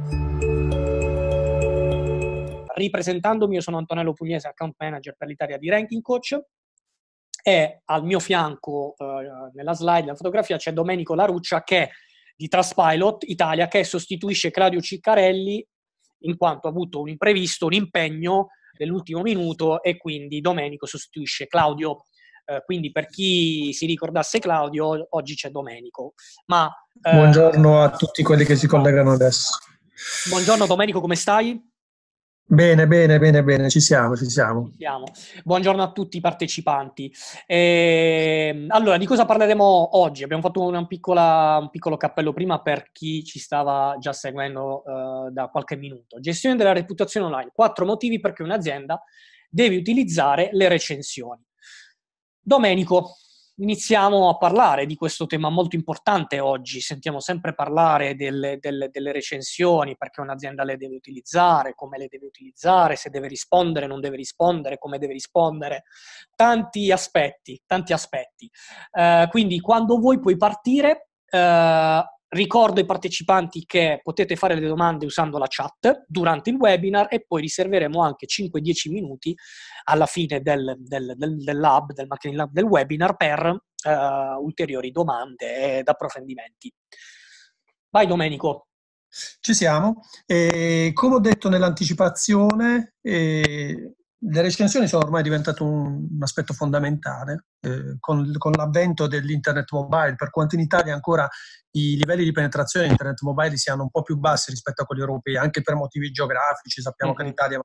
Ripresentandomi, io sono Antonello Pugliese, account manager per l'Italia di Ranking Coach, e al mio fianco, nella slide, nella fotografia, c'è Domenico Laruccia di Trustpilot Italia, che sostituisce Claudio Ciccarelli in quanto ha avuto un imprevisto, un impegno nell'ultimo minuto, e quindi Domenico sostituisce Claudio. Quindi per chi si ricordasse Claudio, oggi c'è Domenico. Buongiorno a tutti quelli che si collegano adesso. Buongiorno Domenico, come stai? Bene, ci siamo. Buongiorno a tutti i partecipanti. Allora, di cosa parleremo oggi? Abbiamo fatto un piccolo cappello prima per chi ci stava già seguendo da qualche minuto. Gestione della reputazione online. 4 motivi perché un'azienda deve utilizzare le recensioni. Domenico, iniziamo a parlare di questo tema molto importante oggi. Sentiamo sempre parlare delle recensioni, perché un'azienda le deve utilizzare, come le deve utilizzare, se deve rispondere, non deve rispondere, come deve rispondere. Tanti aspetti. Quindi quando vuoi puoi partire. Ricordo ai partecipanti che potete fare le domande usando la chat durante il webinar, e poi riserveremo anche 5-10 minuti alla fine del marketing lab, del webinar, per ulteriori domande ed approfondimenti. Vai Domenico. Ci siamo. Come ho detto nell'anticipazione, le recensioni sono ormai diventate un aspetto fondamentale con l'avvento dell'internet mobile, per quanto in Italia ancora i livelli di penetrazione di internet mobile siano un po' più bassi rispetto a quelli europei, anche per motivi geografici. Sappiamo che l'Italia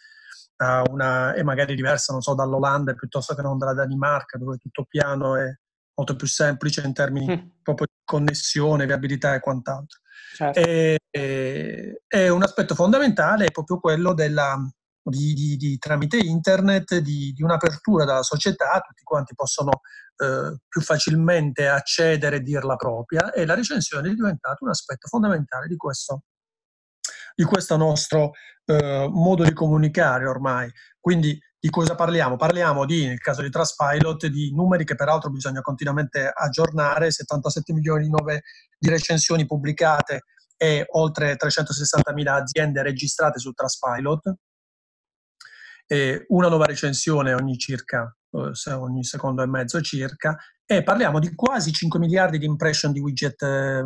è magari diversa, non so, dall'Olanda piuttosto che non dalla Danimarca, dove tutto piano è molto più semplice in termini proprio di connessione, viabilità e quant'altro. Certo. È un aspetto fondamentale, è proprio quello di tramite internet, di un'apertura della società. Tutti quanti possono più facilmente accedere e dir la propria, e la recensione è diventato un aspetto fondamentale di questo nostro modo di comunicare ormai. Quindi di cosa parliamo? Parliamo nel caso di Trustpilot, di numeri che peraltro bisogna continuamente aggiornare: 77 milioni di recensioni pubblicate e oltre 360.000 aziende registrate su Trustpilot. Una nuova recensione ogni secondo e mezzo circa, e parliamo di quasi 5 miliardi di impression dei widget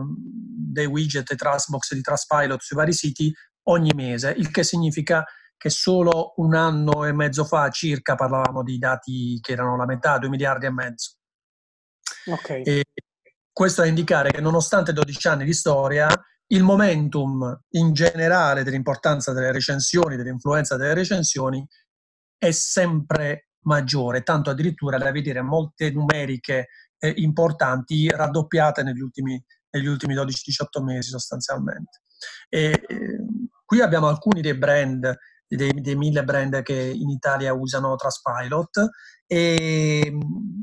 e Trustbox di Trustpilot sui vari siti ogni mese, il che significa che solo un anno e mezzo fa circa parlavamo di dati che erano la metà, 2 miliardi e mezzo. Okay. E questo a indicare che nonostante 12 anni di storia, il momentum in generale dell'importanza delle recensioni, dell'influenza delle recensioni, è sempre maggiore, tanto addirittura da vedere molte numeriche importanti raddoppiate negli ultimi 12-18 mesi sostanzialmente. Qui abbiamo alcuni dei brand, dei 1000 brand che in Italia usano Trustpilot, e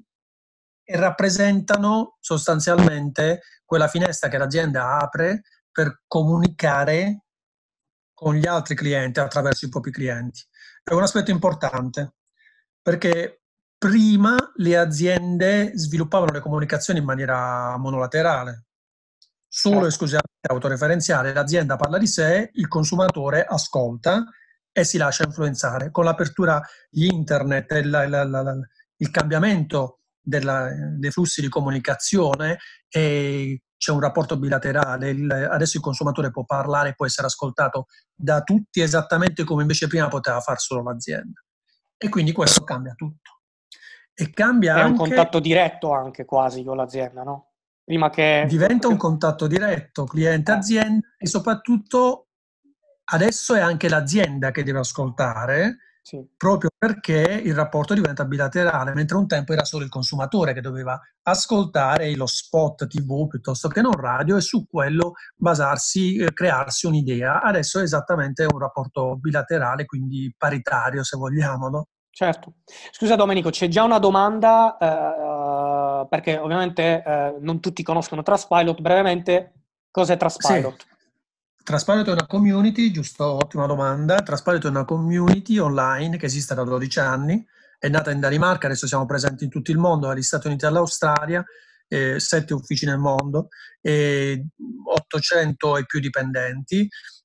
rappresentano sostanzialmente quella finestra che l'azienda apre per comunicare con gli altri clienti attraverso i propri clienti. È un aspetto importante, perché prima le aziende sviluppavano le comunicazioni in maniera monolaterale, solo e esclusivamente autoreferenziale. L'azienda parla di sé, il consumatore ascolta e si lascia influenzare. Con l'apertura di internet e il cambiamento dei flussi di comunicazione, c'è un rapporto bilaterale. Adesso il consumatore può parlare, può essere ascoltato da tutti, esattamente come invece prima poteva far solo l'azienda. E quindi questo cambia tutto. E cambia È un anche... contatto diretto anche quasi con l'azienda, no? Prima che... Diventa un contatto diretto cliente-azienda, e soprattutto adesso è anche l'azienda che deve ascoltare, Sì. proprio perché il rapporto diventa bilaterale, mentre un tempo era solo il consumatore che doveva ascoltare lo spot TV piuttosto che non radio, e su quello basarsi, crearsi un'idea. Adesso è esattamente un rapporto bilaterale, quindi paritario se vogliamo, no? Certo. Scusa Domenico, c'è già una domanda, perché ovviamente non tutti conoscono Trustpilot. Brevemente, cos'è Trustpilot? Sì. Trustpilot è una community, giusto, ottima domanda. Trustpilot è una community online che esiste da 12 anni, è nata in Danimarca, adesso siamo presenti in tutto il mondo, dagli Stati Uniti all'Australia, 7 uffici nel mondo, 800 e più dipendenti,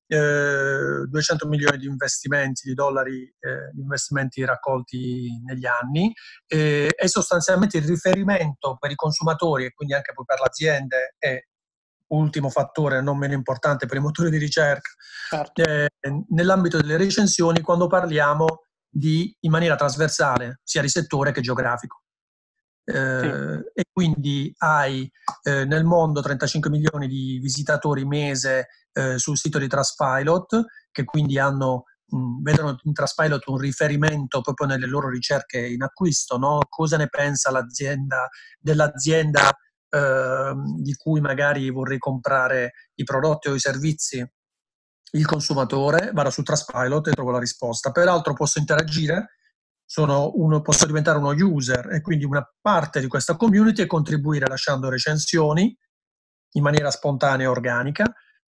200 milioni di investimenti di dollari, investimenti raccolti negli anni, e sostanzialmente il riferimento per i consumatori e quindi anche poi per le aziende è ultimo fattore non meno importante per i motori di ricerca, certo. nell'ambito delle recensioni quando parliamo in maniera trasversale sia di settore che geografico. Sì. E quindi hai nel mondo 35 milioni di visitatori mese sul sito di Trustpilot, che quindi vedono in Trustpilot un riferimento proprio nelle loro ricerche in acquisto, no? Cosa ne pensa dell'azienda di cui magari vorrei comprare i prodotti o i servizi. Il consumatore, vado su Trustpilot e trovo la risposta. Peraltro posso interagire, posso diventare uno user e quindi una parte di questa community e contribuire lasciando recensioni in maniera spontanea e organica,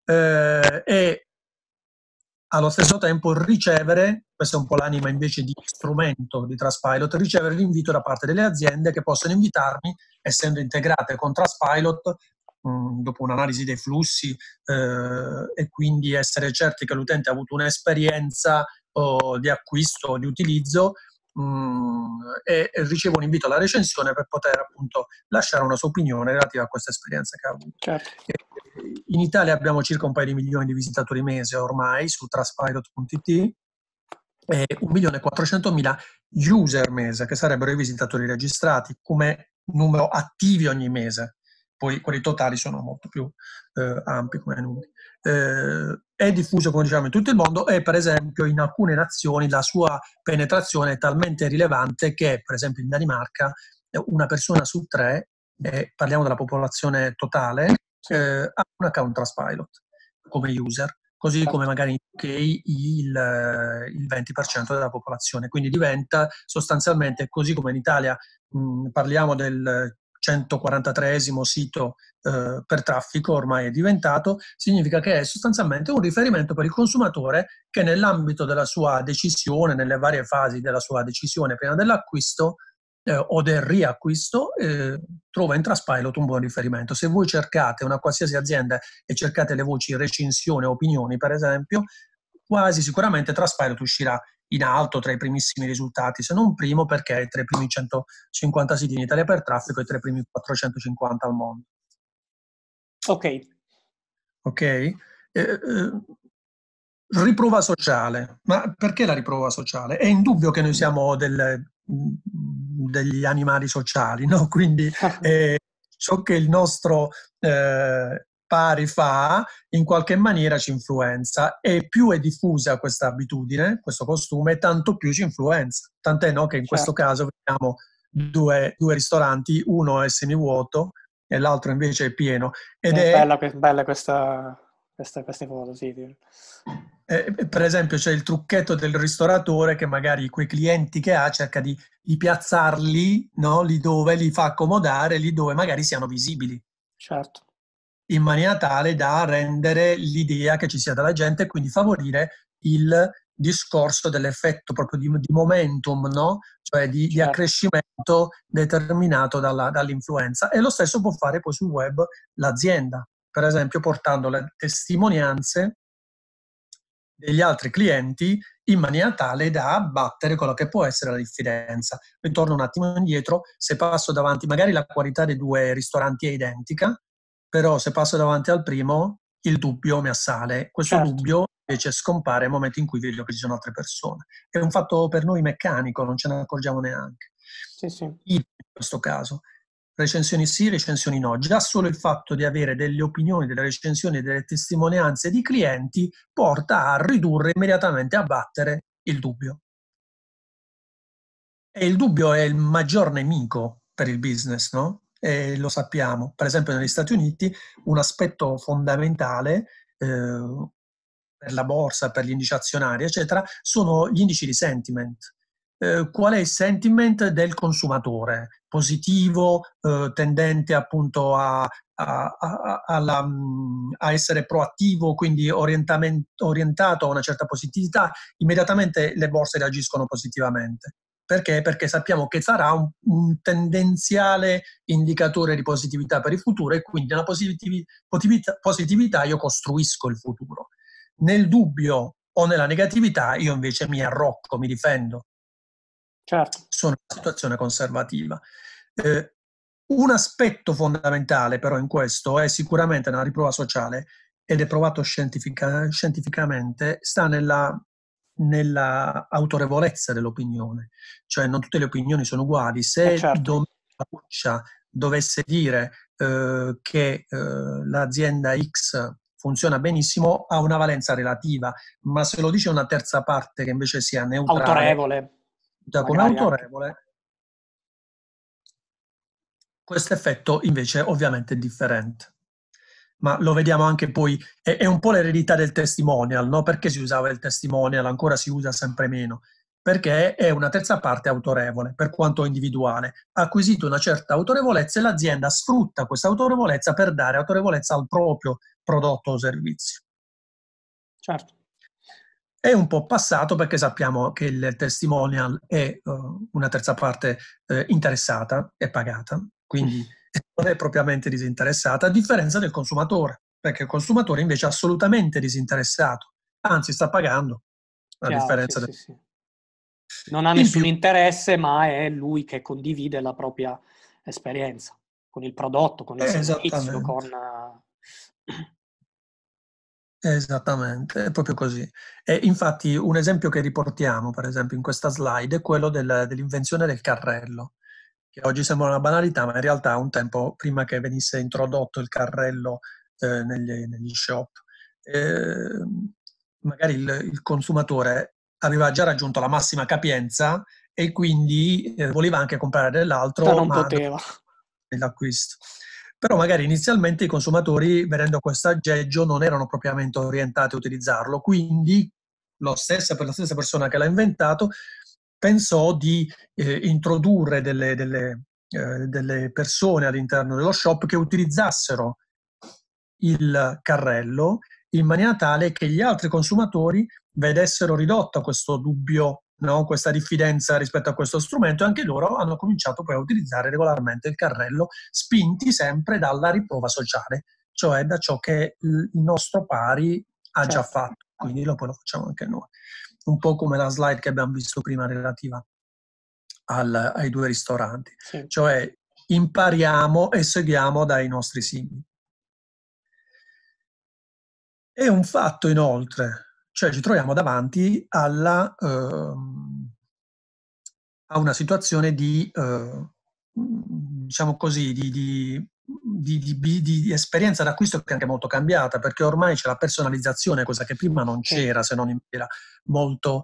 e allo stesso tempo ricevere, questa è un po' l'anima invece di strumento di Trustpilot, ricevere l'invito da parte delle aziende che possono invitarmi, essendo integrate con Trustpilot, dopo un'analisi dei flussi, e quindi essere certi che l'utente ha avuto un'esperienza di acquisto o di utilizzo, e ricevo un invito alla recensione per poter appunto lasciare una sua opinione relativa a questa esperienza che ha avuto. Certo. In Italia abbiamo circa un paio di milioni di visitatori mese ormai su Trustpilot.it e 1.400.000 user mese, che sarebbero i visitatori registrati come numero attivi ogni mese. Poi quelli totali sono molto più ampi come numeri. È diffuso, come diciamo, in tutto il mondo e per esempio in alcune nazioni la sua penetrazione è talmente rilevante che, per esempio in Danimarca, una persona su tre, parliamo della popolazione totale, Sì. ha un account Trustpilot come user, così come magari in UK il 20% della popolazione. Quindi diventa sostanzialmente, così come in Italia parliamo del 143esimo sito per traffico ormai è diventato, significa che è sostanzialmente un riferimento per il consumatore che nell'ambito della sua decisione, nelle varie fasi della sua decisione prima dell'acquisto o del riacquisto, trova in Trustpilot un buon riferimento. Se voi cercate una qualsiasi azienda e cercate le voci recensione o opinioni, per esempio, quasi sicuramente Trustpilot uscirà in alto tra i primissimi risultati, se non primo, perché è tra i primi 150 siti in Italia per traffico e tra i primi 450 al mondo. Ok? Riprova sociale. Ma perché la riprova sociale? È indubbio che noi siamo degli animali sociali, no? Quindi ciò che il nostro pari fa in qualche maniera ci influenza, e più è diffusa questa abitudine, questo costume, tanto più ci influenza. Tant'è, no, che in questo caso vediamo due ristoranti, uno è semivuoto e l'altro invece è pieno. Ed è bella queste foto, sì. per esempio c'è il trucchetto del ristoratore che magari quei clienti che ha cerca di piazzarli, no? Lì dove li fa accomodare, lì dove magari siano visibili. Certo. In maniera tale da rendere l'idea che ci sia dalla gente e quindi favorire il discorso dell'effetto proprio di momentum, no? Cioè di accrescimento determinato dall'influenza. E lo stesso può fare poi sul web l'azienda, per esempio portando le testimonianze degli altri clienti in maniera tale da abbattere quello che può essere la differenza. Ritorno un attimo indietro, se passo davanti, magari la qualità dei due ristoranti è identica, però se passo davanti al primo il dubbio mi assale. Questo dubbio invece scompare nel momento in cui vedo che ci sono altre persone. È un fatto per noi meccanico, non ce ne accorgiamo neanche. Sì. In questo caso recensioni sì, recensioni no. Già solo il fatto di avere delle opinioni, delle recensioni e delle testimonianze di clienti porta a ridurre immediatamente, a battere il dubbio. E il dubbio è il maggior nemico per il business, no? E lo sappiamo. Per esempio negli Stati Uniti un aspetto fondamentale per la borsa, per gli indici azionari, eccetera, sono gli indici di sentiment. Qual è il sentiment del consumatore? Positivo, tendente appunto a essere proattivo, quindi orientato a una certa positività, immediatamente le borse reagiscono positivamente. Perché? Perché sappiamo che sarà un tendenziale indicatore di positività per il futuro e quindi nella positività io costruisco il futuro. Nel dubbio o nella negatività io invece mi arrocco, mi difendo. Certo. Sono in una situazione conservativa. Un aspetto fondamentale però in questo è sicuramente nella riprova sociale, ed è provato scientificamente, sta nella autorevolezza dell'opinione. Cioè non tutte le opinioni sono uguali. Se Certo. Domenica Puccia dovesse dire che l'azienda X funziona benissimo, ha una valenza relativa, ma se lo dice una terza parte che invece sia neutrale, Autorevole, come magari anche. autorevole, questo effetto invece ovviamente è differente. Ma lo vediamo anche poi, è un po' l'eredità del testimonial, no? Perché si usava il testimonial, ancora si usa sempre meno? Perché è una terza parte autorevole, per quanto individuale. Ha acquisito una certa autorevolezza e l'azienda sfrutta questa autorevolezza per dare autorevolezza al proprio prodotto o servizio. Certo. È un po' passato perché sappiamo che il testimonial è una terza parte interessata e pagata, quindi non è propriamente disinteressata, a differenza del consumatore, perché il consumatore invece è assolutamente disinteressato, anzi sta pagando, a Chiaro, sì, differenza del... sì, sì. Non ha In nessun più, interesse, ma è lui che condivide la propria esperienza con il prodotto, con il servizio, con... esattamente. Esattamente, è proprio così. E infatti un esempio che riportiamo, per esempio, in questa slide è quello dell'invenzione del carrello, che oggi sembra una banalità, ma in realtà un tempo prima che venisse introdotto il carrello negli shop, eh, magari il consumatore aveva già raggiunto la massima capienza e quindi voleva anche comprare Ma dell'altro, non ma poteva. l'acquisto. Però magari inizialmente i consumatori, vedendo questo aggeggio, non erano propriamente orientati a utilizzarlo, quindi per la stessa persona che l'ha inventato pensò di introdurre delle persone all'interno dello shop che utilizzassero il carrello in maniera tale che gli altri consumatori vedessero ridotto questo dubbio, no? Questa diffidenza rispetto a questo strumento, e anche loro hanno cominciato poi a utilizzare regolarmente il carrello, spinti sempre dalla riprova sociale, cioè da ciò che il nostro pari ha già Certo. fatto, quindi poi lo facciamo anche noi. Un po' come la slide che abbiamo visto prima relativa ai due ristoranti, Sì. cioè impariamo e seguiamo dai nostri simili. È un fatto inoltre, cioè ci troviamo davanti a una situazione diciamo così, di esperienza d'acquisto che è anche molto cambiata, perché ormai c'è la personalizzazione, cosa che prima non Sì. c'era, se non era molto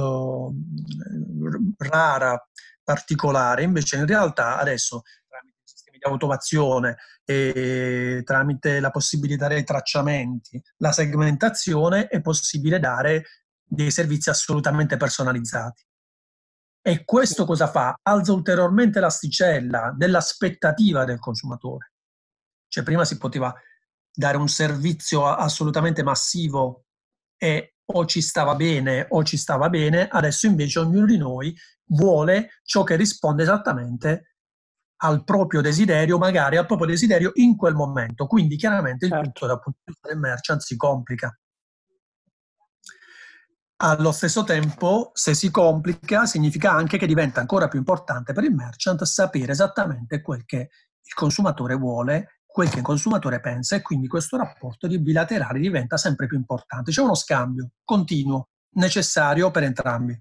rara, particolare. Invece in realtà adesso, tramite sistemi di automazione e tramite la possibilità dei tracciamenti, la segmentazione, è possibile dare dei servizi assolutamente personalizzati. E Sì. questo cosa fa? Alza ulteriormente l'asticella dell'aspettativa del consumatore. Cioè prima si poteva dare un servizio assolutamente massivo e o ci stava bene o ci stava bene, adesso invece ognuno di noi vuole ciò che risponde esattamente al proprio desiderio, magari al proprio desiderio in quel momento. Quindi chiaramente il Certo. tutto dal punto di vista del merchant si complica. Allo stesso tempo, se si complica, significa anche che diventa ancora più importante per il merchant sapere esattamente quel che il consumatore vuole, quel che il consumatore pensa, e quindi questo rapporto di bilaterale diventa sempre più importante. C'è uno scambio continuo, necessario per entrambi.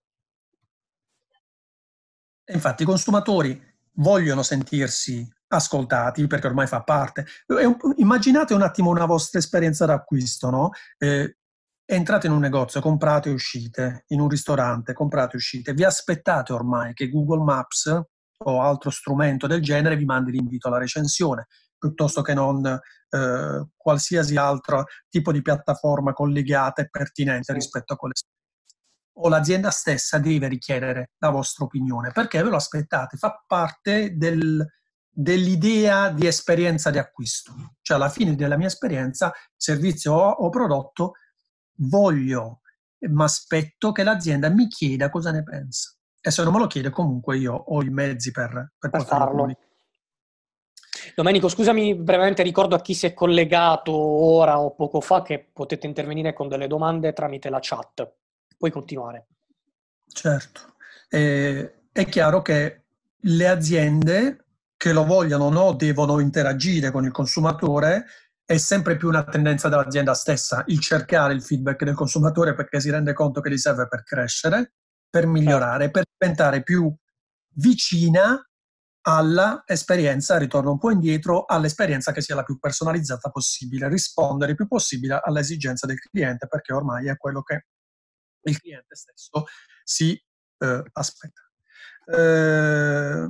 E infatti i consumatori vogliono sentirsi ascoltati perché ormai fa parte. Immaginate un attimo una vostra esperienza d'acquisto, no? Entrate in un negozio, comprate e uscite, in un ristorante, comprate e uscite, vi aspettate ormai che Google Maps o altro strumento del genere vi mandi l'invito alla recensione, piuttosto che non qualsiasi altro tipo di piattaforma collegata e pertinente Sì. rispetto a quelle. O l'azienda stessa deve richiedere la vostra opinione, perché ve lo aspettate, fa parte dell'idea di esperienza di acquisto. Cioè alla fine della mia esperienza, servizio o prodotto, voglio, ma aspetto che l'azienda mi chieda cosa ne pensa. E se non me lo chiede, comunque io ho i mezzi per Per poterlo farlo. comunicare. Domenico, scusami brevemente, ricordo a chi si è collegato ora o poco fa che potete intervenire con delle domande tramite la chat. Puoi continuare. Certo. È chiaro che le aziende che lo vogliono o no devono interagire con il consumatore, è sempre più una tendenza dell'azienda stessa il cercare il feedback del consumatore perché si rende conto che gli serve per crescere, per Certo. migliorare, per diventare più vicina alla esperienza, ritorno un po' indietro, all'esperienza che sia la più personalizzata possibile, rispondere il più possibile alle esigenze del cliente, perché ormai è quello che il cliente stesso si aspetta. Eh,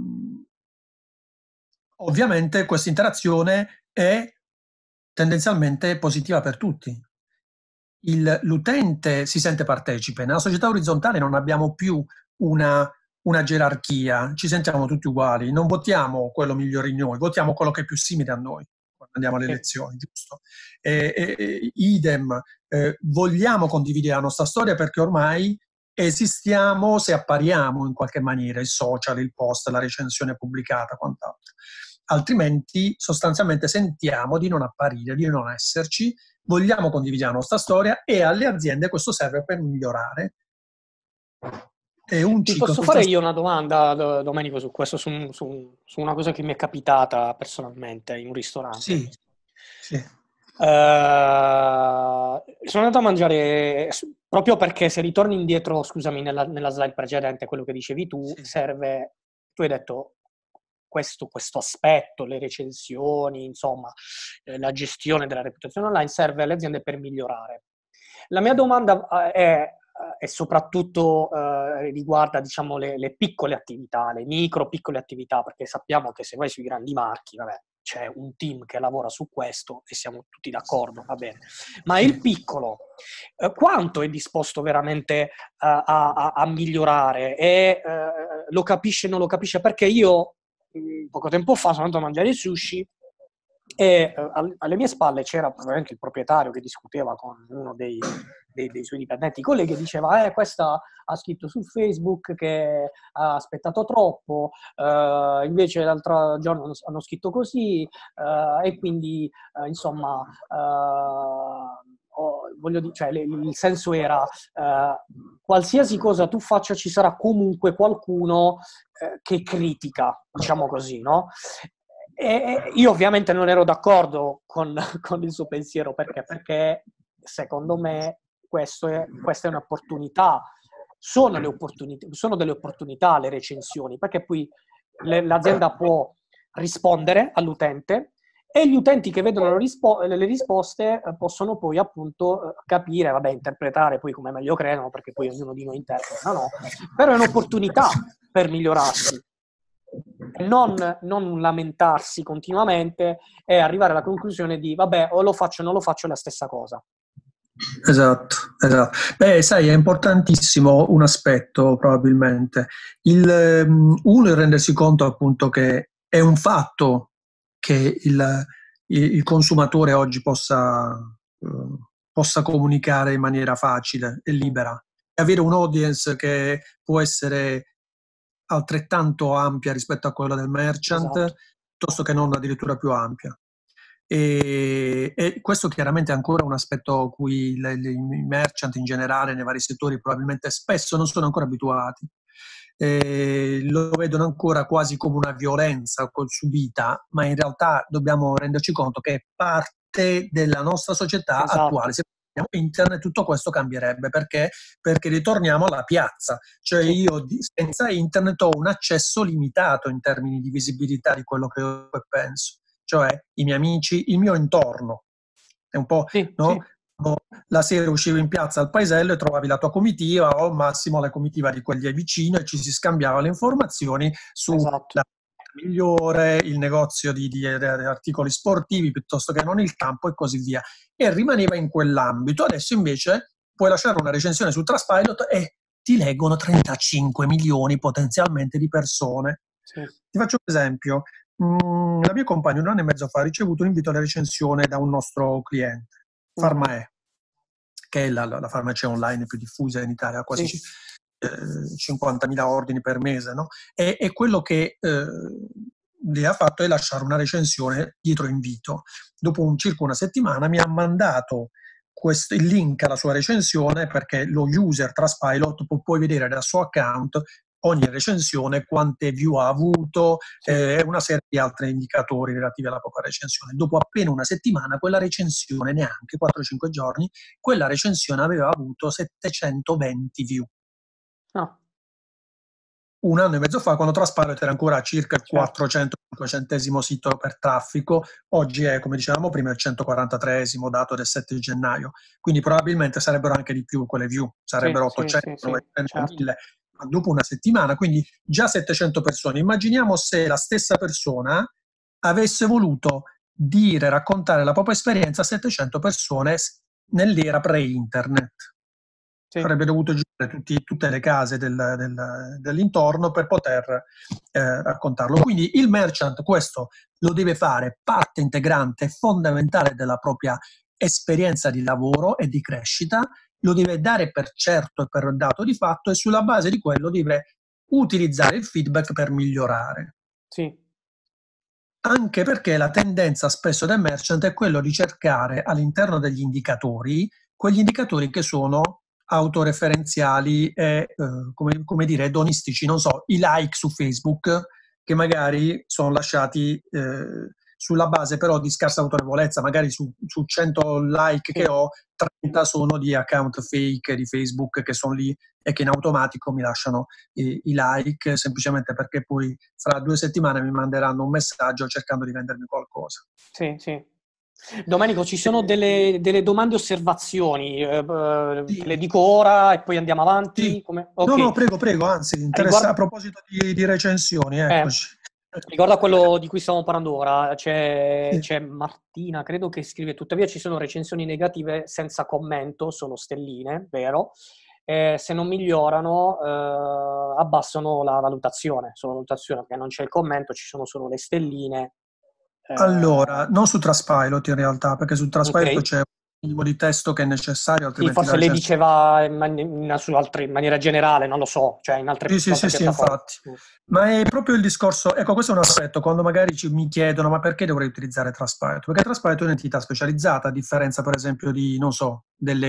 Ovviamente questa interazione è tendenzialmente positiva per tutti. L'utente si sente partecipe. Nella società orizzontale non abbiamo più una gerarchia, ci sentiamo tutti uguali, non votiamo quello migliore di noi, votiamo quello che è più simile a noi quando andiamo alle Sì. elezioni, giusto? Idem, vogliamo condividere la nostra storia perché ormai esistiamo se appariamo in qualche maniera, il social, il post, la recensione pubblicata, quant'altro. Altrimenti sostanzialmente sentiamo di non apparire, di non esserci, vogliamo condividere la nostra storia e alle aziende questo serve per migliorare. È un Ti ciclo posso fare io sostanzialmente. una domanda, Domenico, su questo, su una cosa che mi è capitata personalmente in un ristorante. Sì, sì, Sono andato a mangiare proprio perché se ritorni indietro, scusami, nella slide precedente, quello che dicevi tu, sì. serve, tu hai detto questo aspetto, le recensioni, insomma, la gestione della reputazione online serve alle aziende per migliorare. La mia domanda è soprattutto riguarda, diciamo, le piccole attività, le micro, piccole attività, perché sappiamo che se vai sui grandi marchi, vabbè, c'è un team che lavora su questo e siamo tutti d'accordo, va bene. Ma il Sì. piccolo, quanto è disposto veramente a migliorare? E lo capisce o non lo capisce? Perché io poco tempo fa sono andato a mangiare sushi e alle mie spalle c'era probabilmente il proprietario che discuteva con uno dei suoi dipendenti colleghi e diceva questa ha scritto su Facebook che ha aspettato troppo, invece l'altro giorno hanno scritto così e quindi insomma voglio dire, cioè, il senso era qualsiasi cosa tu faccia ci sarà comunque qualcuno che critica, diciamo così, no? E io ovviamente non ero d'accordo con il suo pensiero perché secondo me questa è un'opportunità, sono delle opportunità le recensioni, perché poi l'azienda può rispondere all'utente e gli utenti che vedono le risposte possono poi appunto capire, vabbè, interpretare poi come meglio credono, perché poi ognuno di noi interpreta, no? Però è un'opportunità per migliorarsi e non lamentarsi continuamente e arrivare alla conclusione di vabbè, o lo faccio o non lo faccio, è la stessa cosa. Esatto, esatto. Beh, sai, è importantissimo un aspetto probabilmente. Uno, il rendersi conto appunto che è un fatto che il consumatore oggi possa comunicare in maniera facile e Mm, libera e avere un audience che può essere altrettanto ampia rispetto a quella del merchant, esatto, piuttosto che non addirittura più ampia. E questo chiaramente è ancora un aspetto a cui i merchant in generale nei vari settori probabilmente spesso non sono ancora abituati. Lo vedono ancora quasi come una violenza subita, ma in realtà dobbiamo renderci conto che è parte della nostra società attuale. esatto, Se prendiamo internet tutto questo cambierebbe perché ritorniamo alla piazza, cioè sì, io senza internet ho un accesso limitato in termini di visibilità di quello che penso, cioè i miei amici, il mio intorno. È un po', sì, no? sì, La sera uscivi in piazza al paesello e trovavi la tua comitiva o al massimo la comitiva di quelli vicino e ci si scambiava le informazioni sulla esatto. migliore, il negozio di articoli sportivi piuttosto che non il campo e così via. E rimaneva in quell'ambito. Adesso invece puoi lasciare una recensione su Trustpilot e ti leggono 35 milioni potenzialmente di persone. Sì. Ti faccio un esempio. La mia compagna un anno e mezzo fa ha ricevuto un invito alla recensione da un nostro cliente, Mhm. Pharmae, che è la farmacia online più diffusa in Italia, ha quasi Sì, 50.000 ordini per mese, no? È quello che lei ha fatto è lasciare una recensione dietro invito. Dopo circa una settimana mi ha mandato il link alla sua recensione, perché lo user Trustpilot può vedere dal suo account ogni recensione, quante view ha avuto, e una serie di altri indicatori relativi alla propria recensione. Dopo appena una settimana, quella recensione, neanche 4-5 giorni, quella recensione aveva avuto 720 view. Ah. Un anno e mezzo fa, quando Trustpilot era ancora a circa il Certo. 400-500esimo sito per traffico, oggi è, come dicevamo prima, il 143esimo dato del 7 gennaio, quindi probabilmente sarebbero anche di più quelle view, Sì, sarebbero sì, 800, sì, sì, 900, certo. 1000, ma dopo una settimana, quindi già 700 persone. Immaginiamo se la stessa persona avesse voluto dire, raccontare la propria esperienza a 700 persone nell'era pre-internet. Sì, Avrebbe dovuto girare tutte le case dell'intorno per poter raccontarlo. Quindi il merchant questo lo deve fare parte integrante, fondamentale della propria esperienza di lavoro e di crescita, lo deve dare per certo e per dato di fatto, e sulla base di quello deve utilizzare il feedback per migliorare. sì, Anche perché la tendenza spesso del merchant è quello di cercare all'interno degli indicatori quegli indicatori che sono autoreferenziali e, come dire, edonistici. Non so, i like su Facebook, che magari sono lasciati sulla base però di scarsa autorevolezza, magari su 100 like che sì. ho, 30 sono di account fake di Facebook che sono lì e che in automatico mi lasciano i like, semplicemente perché poi fra 2 settimane mi manderanno un messaggio cercando di vendermi qualcosa. Sì, sì. Domenico, ci sono delle domande osservazioni, te le Sì, dico ora e poi andiamo sì. avanti? Come? No, no, Ok. prego, anzi, a Riguardo, proposito di recensioni, eccoci. riguardo a quello di cui stiamo parlando ora, c'è, Sì. c'è Martina, credo che scrive, tuttavia ci sono recensioni negative senza commento, sono stelline, vero? Se non migliorano, abbassano la valutazione, solo la valutazione, perché non c'è il commento, ci sono solo le stelline. Allora, Eh, non su Trustpilot in realtà, perché su ok. Trustpilot c'è un minimo di testo che è necessario, Sì, altrimenti la forse lei recensione. diceva in maniera generale, non lo so, cioè Sì, su sì, altre sì, sì, piattaforme. infatti. Ma è proprio il discorso, ecco, questo è un aspetto, quando magari mi chiedono ma perché dovrei utilizzare Trustpilot? Perché Trustpilot è un'entità specializzata, a differenza per esempio di, non so,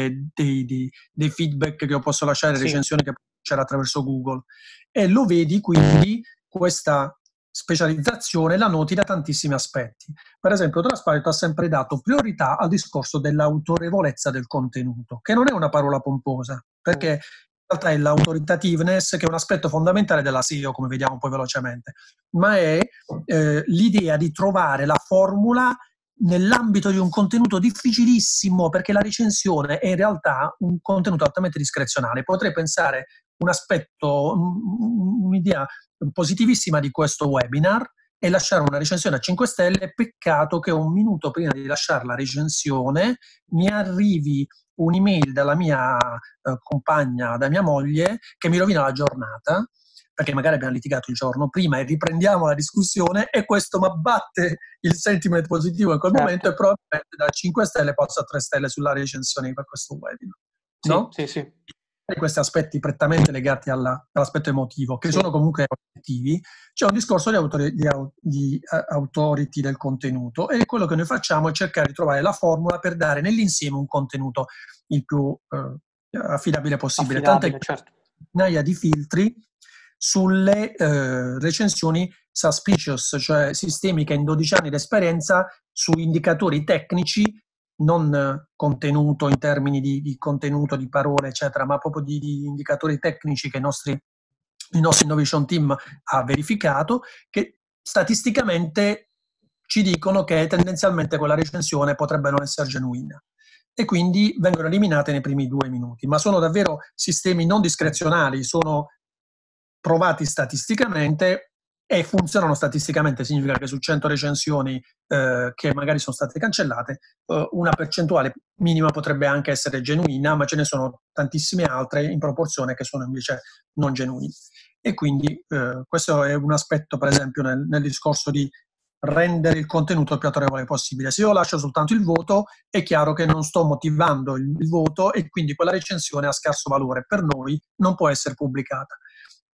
dei feedback che io posso lasciare, Sì, recensioni che posso lasciare attraverso Google. E lo vedi quindi questa specializzazione la noti da tantissimi aspetti. Per esempio, Trustpilot ha sempre dato priorità al discorso dell'autorevolezza del contenuto, che non è una parola pomposa, mm, perché in realtà è l'autoritativeness, che è un aspetto fondamentale della SEO, come vediamo poi velocemente, ma è l'idea di trovare la formula nell'ambito di un contenuto difficilissimo, perché la recensione è in realtà un contenuto altamente discrezionale. Potrei pensare un aspetto, un'idea positivissima di questo webinar è lasciare una recensione a 5 stelle. Peccato che un minuto prima di lasciare la recensione mi arrivi un'email dalla mia compagna, da mia moglie, che mi rovina la giornata, perché magari abbiamo litigato il giorno prima e riprendiamo la discussione, e questo mi abbatte il sentiment positivo in quel momento, certo. e probabilmente da 5 stelle passo a 3 stelle sulla recensione per questo webinar. Sì, No? sì, sì, E questi aspetti prettamente legati all'aspetto emotivo, che sì, sono comunque oggettivi. C'è un discorso di authority del contenuto, e quello che noi facciamo è cercare di trovare la formula per dare nell'insieme un contenuto il più affidabile possibile. Tant'è affidabile, che certo. migliaia di filtri sulle recensioni suspicious, cioè sistemi che in 12 anni di esperienza su indicatori tecnici, non contenuto in termini di contenuto, di parole, eccetera, ma proprio di indicatori tecnici che il nostro innovation team ha verificato, che statisticamente ci dicono che tendenzialmente quella recensione potrebbe non essere genuina, e quindi vengono eliminate nei primi 2 minuti. Ma sono davvero sistemi non discrezionali, sono provati statisticamente e funzionano statisticamente. Significa che su 100 recensioni che magari sono state cancellate, una percentuale minima potrebbe anche essere genuina, ma ce ne sono tantissime altre in proporzione che sono invece non genuine. E quindi questo è un aspetto, per esempio, nel discorso di rendere il contenuto il più autorevole possibile. Se io lascio soltanto il voto, è chiaro che non sto motivando il voto, e quindi quella recensione ha scarso valore. Per noi non può essere pubblicata.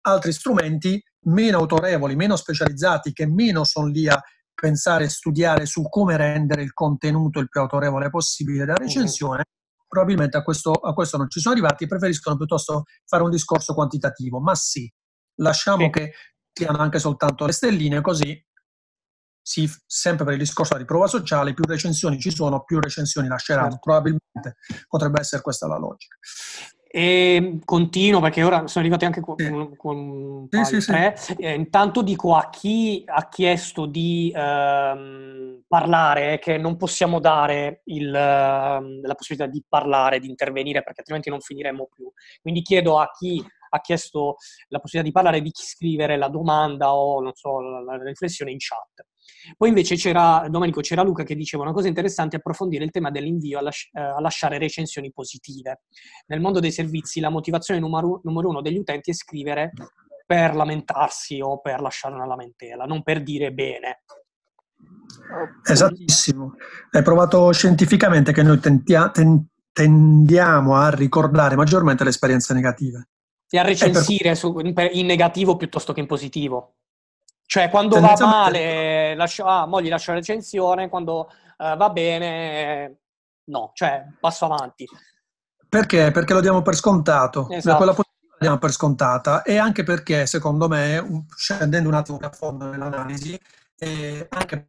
altri strumenti meno autorevoli, meno specializzati, che meno sono lì a pensare e studiare su come rendere il contenuto il più autorevole possibile della recensione, probabilmente a questo non ci sono arrivati e preferiscono piuttosto fare un discorso quantitativo. Ma sì, lasciamo che siano anche soltanto le stelline, così sì, sempre per il discorso di prova sociale, più recensioni ci sono, più recensioni lasceranno. Certo. Probabilmente potrebbe essere questa la logica. E continuo perché ora sono arrivati anche con, Sì. con un Sì, paio, sì, tre. Intanto dico a chi ha chiesto di parlare che non possiamo dare la possibilità di parlare, di intervenire, perché altrimenti non finiremo più. Quindi chiedo a chi ha chiesto la possibilità di parlare di scrivere la domanda o non so, la riflessione in chat. Poi invece Domenico, c'era Luca che diceva una cosa interessante: approfondire il tema dell'invio a lasciare recensioni positive. Nel mondo dei servizi la motivazione numero uno degli utenti è scrivere per lamentarsi o per lasciare una lamentela, non per dire bene. Esattissimo. È provato scientificamente che noi tendiamo a ricordare maggiormente le esperienze negative. E a E per recensire in negativo piuttosto che in positivo. Cioè, quando va tendenzialmente male, mo gli lascio la recensione, quando va bene, no, cioè, passo avanti. perché? Perché lo diamo per scontato. Quella Esatto. positiva la diamo per scontata, e anche perché, secondo me, scendendo un attimo più a fondo nell'analisi, anche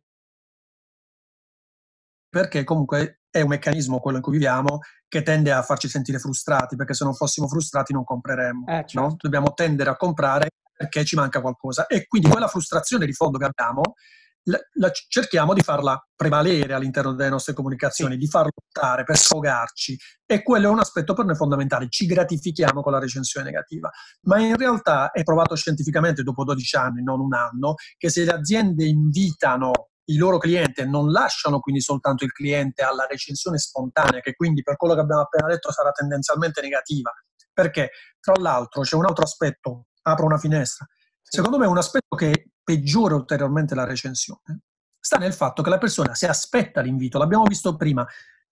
perché comunque è un meccanismo, quello in cui viviamo, che tende a farci sentire frustrati, perché se non fossimo frustrati non compreremmo, no? Certo. Dobbiamo tendere a comprare perché ci manca qualcosa, e quindi quella frustrazione di fondo che abbiamo cerchiamo di farla prevalere all'interno delle nostre comunicazioni, Sì. di farla lottare per sfogarci, e quello è un aspetto per noi fondamentale. Ci gratifichiamo con la recensione negativa, ma in realtà è provato scientificamente dopo 12 anni, non un anno, che se le aziende invitano i loro clienti e non lasciano quindi soltanto il cliente alla recensione spontanea, che quindi per quello che abbiamo appena detto sarà tendenzialmente negativa, perché tra l'altro c'è un altro aspetto, apro una finestra, Sì. secondo me un aspetto che peggiora ulteriormente la recensione sta nel fatto che la persona si aspetta l'invito, l'abbiamo visto prima,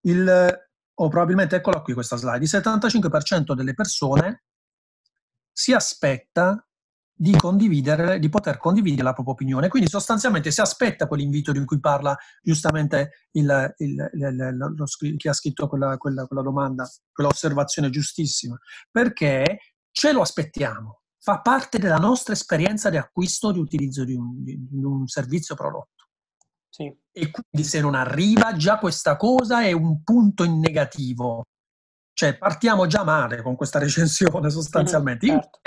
o probabilmente eccola qui questa slide, il 75% delle persone si aspetta di poter condividere la propria opinione, quindi sostanzialmente si aspetta quell'invito di cui parla giustamente chi ha scritto quella domanda, quell'osservazione giustissima, perché ce lo aspettiamo, fa parte della nostra esperienza di acquisto, di utilizzo di un servizio prodotto. Sì. E quindi se non arriva, già questa cosa è un punto in negativo. Cioè partiamo già male con questa recensione sostanzialmente. Certo.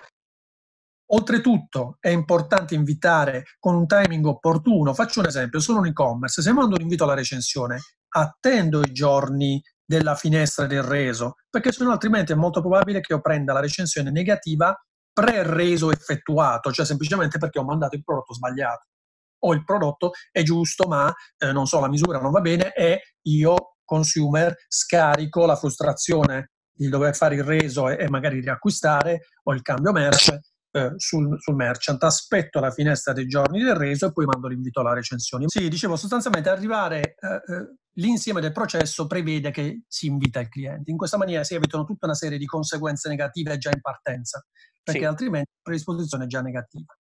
Oltretutto è importante invitare con un timing opportuno. Faccio un esempio, sono un e-commerce, se mando un invito alla recensione, attendo i giorni della finestra del reso, perché se no altrimenti è molto probabile che io prenda la recensione negativa pre-reso effettuato, cioè semplicemente perché ho mandato il prodotto sbagliato. O il prodotto è giusto, ma non so, la misura non va bene, e io, consumer, scarico la frustrazione di dover fare il reso e magari riacquistare, o il cambio merce sul merchant, aspetto la finestra dei giorni del reso e poi mando l'invito alla recensione. Sì, dicevo, sostanzialmente arrivare, l'insieme del processo prevede che si invita il cliente. In questa maniera si evitano tutta una serie di conseguenze negative già in partenza, perché Sì. altrimenti la predisposizione è già negativa.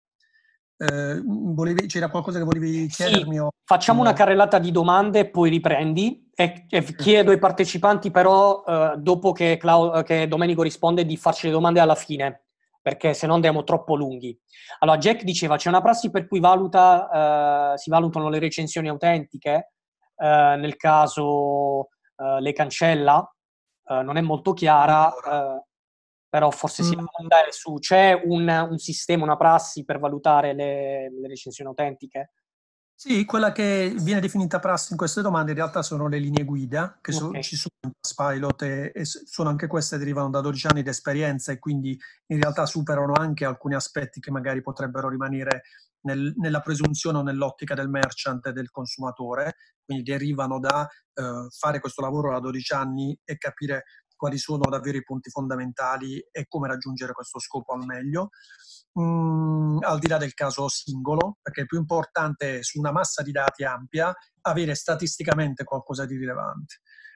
C'era qualcosa che volevi chiedermi? Sì, facciamo una carrellata di domande, poi riprendi e chiedo ai partecipanti però, dopo che Domenico risponde, di farci le domande alla fine, perché se no andiamo troppo lunghi. Allora, Jack diceva, c'è una prassi per cui si valutano le recensioni autentiche, nel caso le cancella, non è molto chiara, però forse si Mm, può andare su. C'è un sistema, una prassi per valutare le recensioni autentiche? Sì, quella che viene definita prassi in queste domande in realtà sono le linee guida che Ok. ci sono in Trustpilot, e sono anche queste, derivano da 12 anni di esperienza, e quindi in realtà superano anche alcuni aspetti che magari potrebbero rimanere nella presunzione o nell'ottica del merchant e del consumatore, quindi derivano da fare questo lavoro da 12 anni e capire quali sono davvero i punti fondamentali e come raggiungere questo scopo al meglio. Al di là del caso singolo, perché il più importante è, su una massa di dati ampia, avere statisticamente qualcosa di rilevante.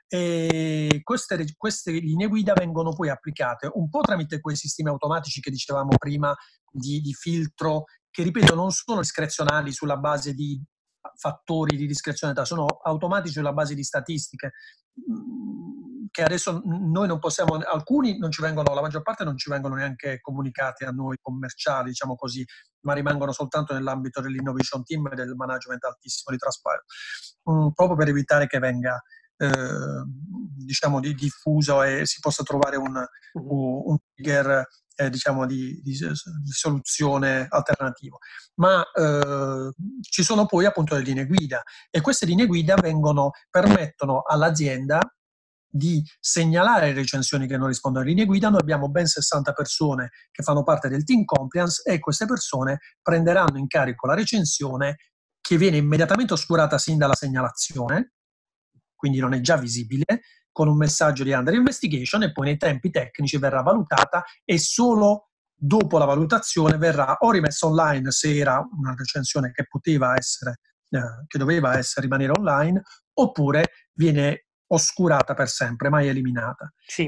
E queste linee guida vengono poi applicate un po' tramite quei sistemi automatici che dicevamo prima di filtro, che ripeto non sono discrezionali sulla base di fattori di discrezionalità, sono automatici sulla base di statistiche, che adesso noi non possiamo, alcuni non ci vengono, la maggior parte non ci vengono neanche comunicati a noi commerciali, diciamo così, ma rimangono soltanto nell'ambito dell'innovation team e del management altissimo di Trustpilot, proprio per evitare che venga diciamo diffuso e si possa trovare un trigger diciamo di soluzione alternativo. Ma ci sono poi appunto le linee guida, e queste linee guida permettono all'azienda di segnalare le recensioni che non rispondono alle linee guida. Noi abbiamo ben 60 persone che fanno parte del team compliance, e queste persone prenderanno in carico la recensione, che viene immediatamente oscurata sin dalla segnalazione, quindi non è già visibile, con un messaggio di under investigation, e poi nei tempi tecnici verrà valutata, e solo dopo la valutazione verrà o rimessa online se era una recensione che poteva essere, che doveva rimanere online, oppure viene oscurata per sempre, mai eliminata. Sì.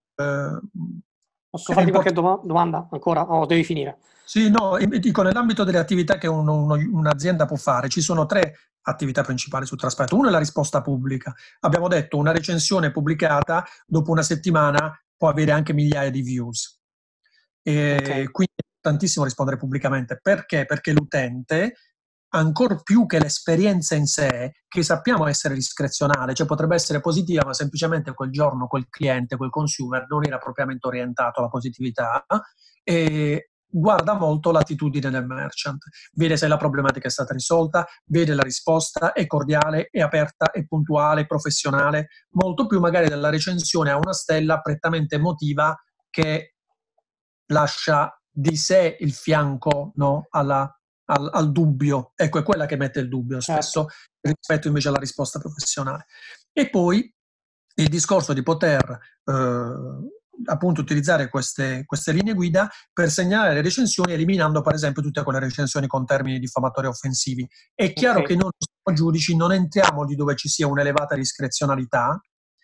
Posso farti qualche domanda ancora? O devi finire? Sì, no, dico, nell'ambito delle attività che un'azienda può fare, ci sono 3 attività principali su Trustpilot. Una è la risposta pubblica. Abbiamo detto, una recensione pubblicata dopo una settimana può avere anche migliaia di views. Quindi è tantissimo rispondere pubblicamente. Perché? Perché l'utente, ancor più che l'esperienza in sé, che sappiamo essere discrezionale, cioè potrebbe essere positiva, ma semplicemente quel giorno quel cliente, quel consumer non era propriamente orientato alla positività, e guarda molto l'attitudine del merchant, vede se la problematica è stata risolta, vede la risposta, è cordiale, è aperta, è puntuale, è professionale, molto più magari della recensione a una stella prettamente emotiva che lascia di sé il fianco, no, al dubbio. Ecco, è quella che mette il dubbio spesso, rispetto invece alla risposta professionale. E poi il discorso di poter appunto utilizzare queste linee guida per segnalare le recensioni, eliminando per esempio tutte quelle recensioni con termini diffamatori offensivi. È chiaro che noi come giudici non entriamo lì dove ci sia un'elevata discrezionalità,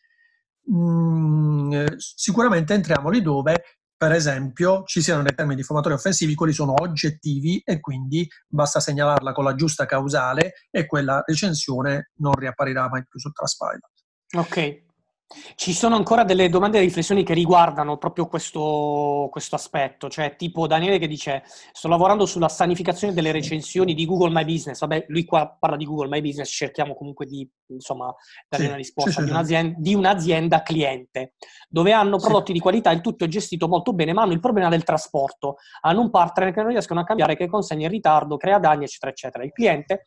sicuramente entriamo lì dove per esempio ci siano dei termini diffamatori offensivi, quelli sono oggettivi e quindi basta segnalarla con la giusta causale e quella recensione non riapparirà mai più sul Trustpilot. Ok. Ci sono ancora delle domande e riflessioni che riguardano proprio questo aspetto, cioè tipo Daniele che dice: sto lavorando sulla sanificazione delle recensioni di Google My Business. Vabbè, lui qua parla di Google My Business, cerchiamo comunque di, insomma, dare una risposta di un'azienda cliente, dove hanno prodotti di qualità, il tutto è gestito molto bene, ma hanno il problema del trasporto, hanno un partner che non riescono a cambiare, che consegna in ritardo, crea danni, eccetera, eccetera. I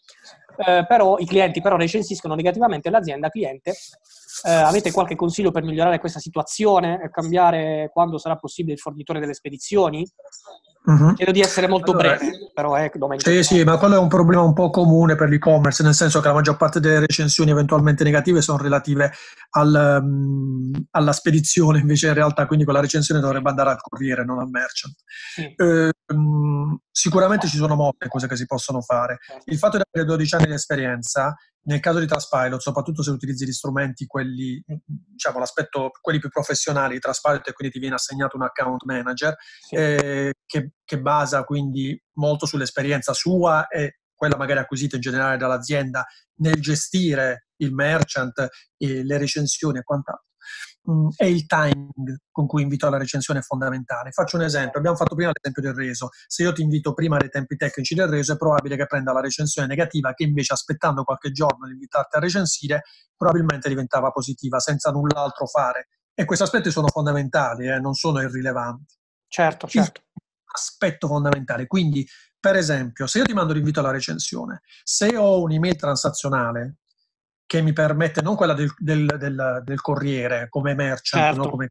clienti però recensiscono negativamente l'azienda cliente. Avete qualche consiglio per migliorare questa situazione e cambiare quando sarà possibile il fornitore delle spedizioni? Chiedo di essere molto breve, però sì, ma quello è un problema un po' comune per l'e-commerce, nel senso che la maggior parte delle recensioni eventualmente negative sono relative alla spedizione, invece in realtà quindi quella recensione dovrebbe andare al corriere, non al merchant. Sì. Sicuramente ci sono molte cose che si possono fare. Il fatto di avere 12 anni di esperienza, nel caso di Trustpilot, soprattutto se utilizzi gli strumenti, quelli, diciamo, quelli più professionali di Trustpilot, e quindi ti viene assegnato un account manager, sì, che basa quindi molto sull'esperienza sua e quella magari acquisita in generale dall'azienda nel gestire il merchant, le recensioni e quant'altro. E il timing con cui invito alla recensione è fondamentale. Faccio un esempio, abbiamo fatto prima l'esempio del reso. Se io ti invito prima dei tempi tecnici del reso, è probabile che prenda la recensione negativa, che invece aspettando qualche giorno di invitarti a recensire probabilmente diventava positiva senza null'altro fare. E questi aspetti sono fondamentali, non sono irrilevanti. Certo. Aspetto fondamentale. Quindi, per esempio, se io ti mando l'invito alla recensione, se ho un'email transazionale che mi permette, non quella del corriere come merchant, certo, no? Come,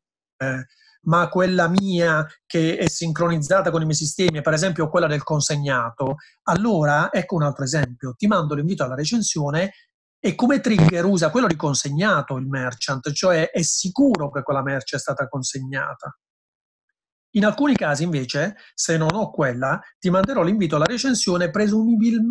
ma quella mia che è sincronizzata con i miei sistemi, per esempio quella del consegnato, allora ecco un altro esempio: ti mando l'invito alla recensione e come trigger usa quello di consegnato il merchant, cioè è sicuro che quella merce è stata consegnata. In alcuni casi invece, se non ho quella, ti manderò l'invito alla recensione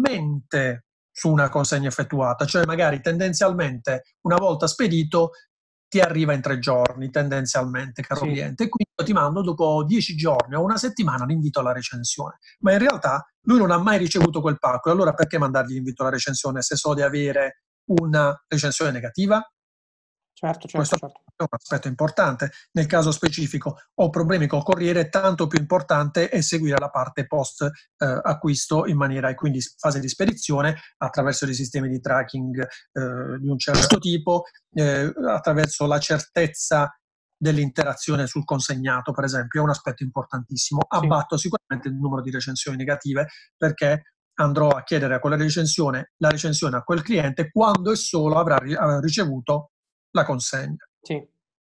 presumibilmente su una consegna effettuata, cioè magari tendenzialmente una volta spedito ti arriva in 3 giorni, tendenzialmente, caro Sì, cliente, e quindi io ti mando dopo 10 giorni o una settimana l'invito alla recensione. Ma in realtà lui non ha mai ricevuto quel pacco, allora perché mandargli l'invito alla recensione se so di avere una recensione negativa? certo, certo, Questo certo. è un aspetto importante. Nel caso specifico ho problemi col corriere, tanto più importante è seguire la parte post acquisto in maniera, e quindi fase di spedizione attraverso dei sistemi di tracking di un certo tipo, attraverso la certezza dell'interazione sul consegnato, per esempio, è un aspetto importantissimo. Sì. Abbatto sicuramente il numero di recensioni negative perché andrò a chiedere a quella recensione la recensione a quel cliente quando e solo avrà ricevuto la consegna. Sì.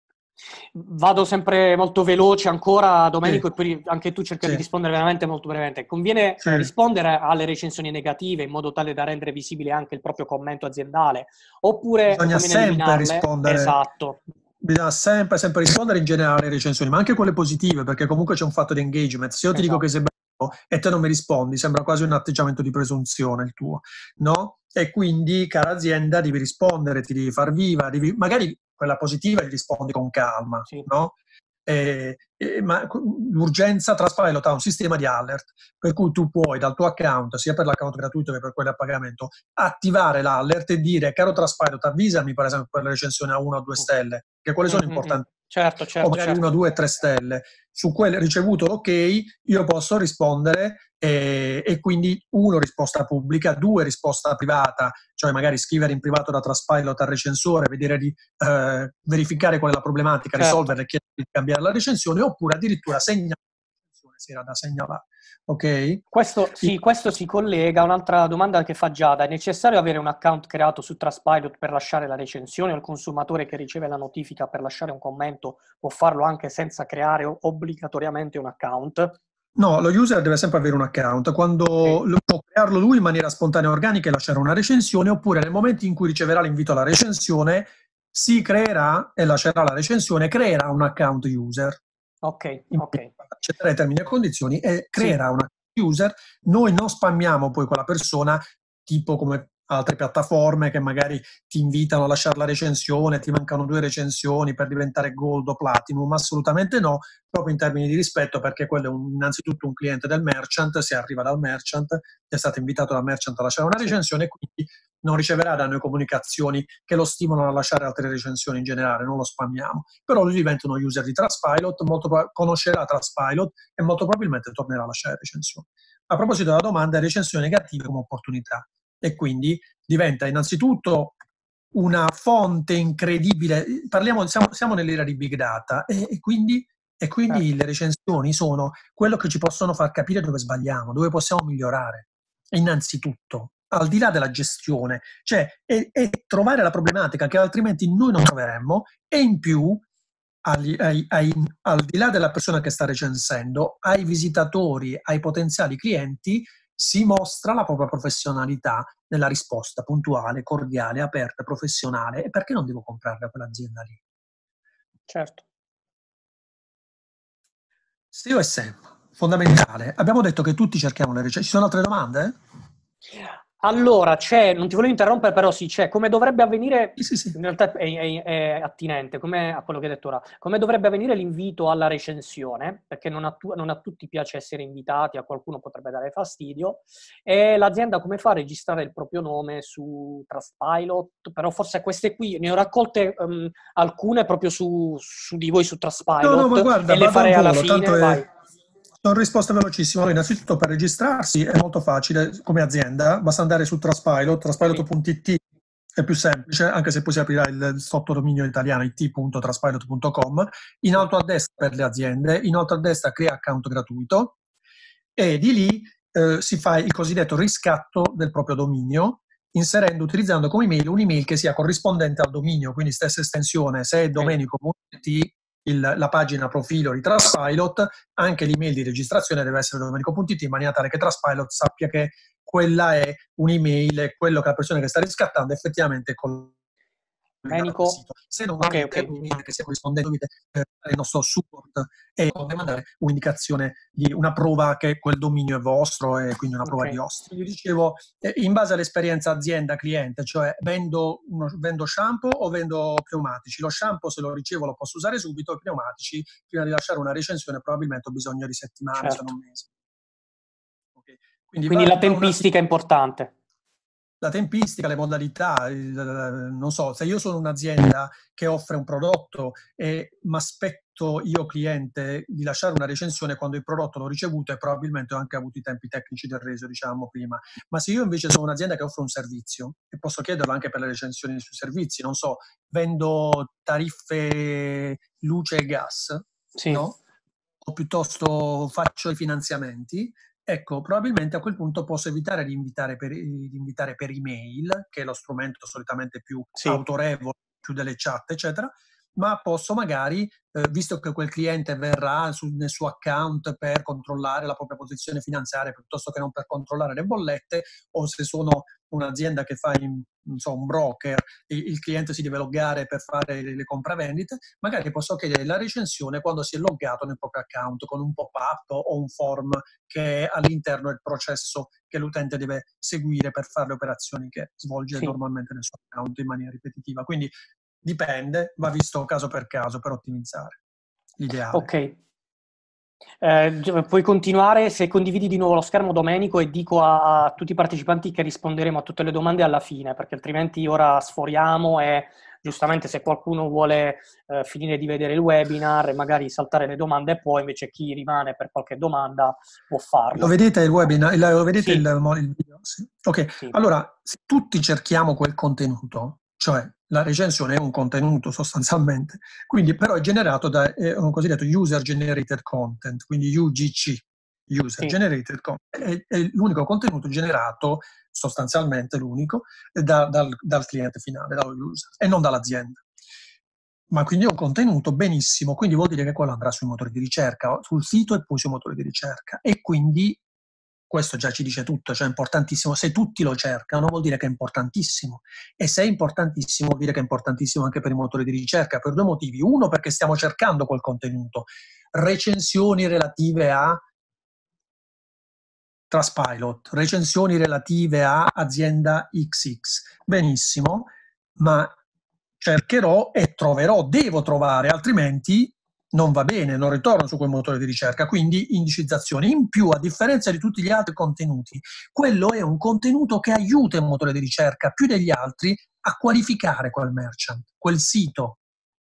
Vado sempre molto veloce ancora, Sì, Domenico, e poi anche tu cerca di sì, rispondere veramente molto brevemente. Conviene sì. rispondere alle recensioni negative in modo tale da rendere visibile anche il proprio commento aziendale, oppure Bisogna conviene sempre eliminarle? rispondere, Esatto, bisogna sempre rispondere in generale alle recensioni, ma anche quelle positive, perché comunque c'è un fatto di engagement. Se io ti dico che esatto. sei bravo e te non mi rispondi, sembra quasi un atteggiamento di presunzione il tuo, no? E quindi, cara azienda, devi rispondere, ti devi far viva, magari quella positiva gli rispondi con calma, Sì, no? Ma l'urgenza Trustpilot ha un sistema di alert, per cui tu puoi dal tuo account, sia per l'account gratuito che per quello a pagamento, attivare l'alert e dire: caro Trustpilot, avvisami per esempio per la recensione a 1 o 2 mm, stelle, che quelle sono importanti, certo, o certo, magari 1, certo. 2, 3 stelle. Su quelle ricevuto l'ok, io posso rispondere e quindi 1 risposta pubblica, 2 risposta privata, cioè magari scrivere in privato da Trustpilot al recensore, vedere di verificare qual è la problematica, Certo. risolverla e chiedere di cambiare la recensione, oppure addirittura segnalare se era da segnalare. Ok? Questo, sì, questo si collega a un'altra domanda che fa Giada. È necessario avere un account creato su Trustpilot per lasciare la recensione o il consumatore che riceve la notifica per lasciare un commento può farlo anche senza creare obbligatoriamente un account? No, lo user deve sempre avere un account. Ok, Quando può crearlo lui in maniera spontanea e organica e lasciare una recensione, oppure nel momento in cui riceverà l'invito alla recensione, si creerà e lascerà la recensione, creerà un account user. ok, ok. Accetterà i termini e condizioni e Sì, creerà un account user. Noi non spammiamo poi quella persona, tipo come altre piattaforme che magari ti invitano a lasciare la recensione, ti mancano 2 recensioni per diventare gold o platinum, assolutamente no, proprio in termini di rispetto, perché quello è innanzitutto un cliente del merchant, se arriva dal merchant, è stato invitato dal merchant a lasciare una sì, recensione, quindi non riceverà da noi comunicazioni che lo stimolano a lasciare altre recensioni in generale, non lo spammiamo. Però lui diventa uno user di Trustpilot, conoscerà Trustpilot e molto probabilmente tornerà a lasciare recensioni. A proposito della domanda, recensioni negative come opportunità, e quindi diventa innanzitutto una fonte incredibile. Siamo nell'era di big data e quindi certo, le recensioni sono quello che ci possono far capire dove sbagliamo, dove possiamo migliorare. Innanzitutto, al di là della gestione, cioè è trovare la problematica che altrimenti noi non troveremmo, e in più, al di là della persona che sta recensendo, ai visitatori, ai potenziali clienti, si mostra la propria professionalità nella risposta puntuale, cordiale, aperta, professionale. E perché non devo comprare da quell'azienda lì? certo. SEO e SEM, fondamentale. Abbiamo detto che tutti cerchiamo le ricerche. Ci sono altre domande? Allora, c'è, non ti volevo interrompere, però sì, c'è come dovrebbe avvenire, Sì, sì, sì. in realtà è attinente come a quello che hai detto ora, come dovrebbe avvenire l'invito alla recensione, perché non a tutti piace essere invitati, a qualcuno potrebbe dare fastidio, e l'azienda come fa a registrare il proprio nome su Trustpilot, però forse queste qui, ne ho raccolte alcune proprio su di voi su No, no, ma Trustpilot, guarda, e le vado al farei alla volo, tanto fine, vai. sono risposte velocissime. Allora, innanzitutto per registrarsi è molto facile come azienda, basta andare su Trustpilot, Sì, trustpilot.it è più semplice, anche se poi si aprirà il sottodominio italiano it.trustpilot.com. In sì, alto a destra per le aziende, in alto a destra crea account gratuito e di lì si fa il cosiddetto riscatto del proprio dominio, utilizzando come email un'email che sia corrispondente al dominio, quindi stessa estensione. Se è ok. domenico.it, la pagina profilo di Trustpilot, anche l'email di registrazione deve essere domenico.it, in maniera tale che Trustpilot sappia che quella è un'email e quello che la persona che sta riscattando effettivamente Domenico, sito. Se non ok, avete un'email che sia corrispondente, dovete il nostro support e mandare un'indicazione di una prova che quel dominio è vostro e quindi una prova di hosting. Quindi dicevo, in base all'esperienza azienda-cliente, cioè vendo shampoo o vendo pneumatici. Lo shampoo, se lo ricevo, lo posso usare subito, i pneumatici, prima di lasciare una recensione, probabilmente ho bisogno di settimane, se non mesi. Okay. Quindi la tempistica è importante. La tempistica, le modalità, non so, se io sono un'azienda che offre un prodotto e mi aspetto io cliente di lasciare una recensione quando il prodotto l'ho ricevuto e probabilmente ho anche avuto i tempi tecnici del reso, diciamo prima. Ma se io invece sono un'azienda che offre un servizio, e posso chiederlo anche per le recensioni sui servizi, non so, vendo tariffe luce e gas, sì, no? O piuttosto faccio i finanziamenti, ecco, probabilmente a quel punto posso evitare di invitare per email, che è lo strumento solitamente più autorevole, più delle chat, eccetera, ma posso magari, visto che quel cliente verrà nel suo account per controllare la propria posizione finanziaria piuttosto che non per controllare le bollette, o se sono un'azienda che fa un broker, il cliente si deve loggare per fare le compravendite, magari posso chiedere la recensione quando si è loggato nel proprio account con un pop-up o un form che è all'interno del processo che l'utente deve seguire per fare le operazioni che svolge normalmente nel suo account in maniera ripetitiva. Quindi dipende, va visto caso per caso per ottimizzare l'ideale. Ok. Puoi continuare se condividi di nuovo lo schermo, Domenico, e dico a tutti i partecipanti che risponderemo a tutte le domande alla fine, perché altrimenti ora sforiamo e giustamente se qualcuno vuole finire di vedere il webinar e magari saltare le domande può, invece chi rimane per qualche domanda può farlo. Lo vedete il webinar? Lo vedete sì. il video? Sì. Ok, sì. Allora, se tutti cerchiamo quel contenuto, cioè la recensione è un contenuto sostanzialmente, quindi però è generato da un cosiddetto user generated content, quindi UGC, user generated content, è l'unico contenuto generato, sostanzialmente l'unico, dal cliente finale, dallo user, e non dall'azienda. Ma quindi è un contenuto benissimo, quindi vuol dire che quello andrà sui motori di ricerca, sul sito e poi sui motori di ricerca. E quindi questo già ci dice tutto, cioè è importantissimo. Se tutti lo cercano vuol dire che è importantissimo. E se è importantissimo vuol dire che è importantissimo anche per i motori di ricerca, per due motivi. Uno, perché stiamo cercando quel contenuto. Recensioni relative a Trustpilot, recensioni relative a azienda XX. Benissimo, ma cercherò e troverò, devo trovare, altrimenti non va bene, non ritorno su quel motore di ricerca, quindi indicizzazione. In più, a differenza di tutti gli altri contenuti, quello è un contenuto che aiuta il motore di ricerca più degli altri a qualificare quel merchant, quel sito.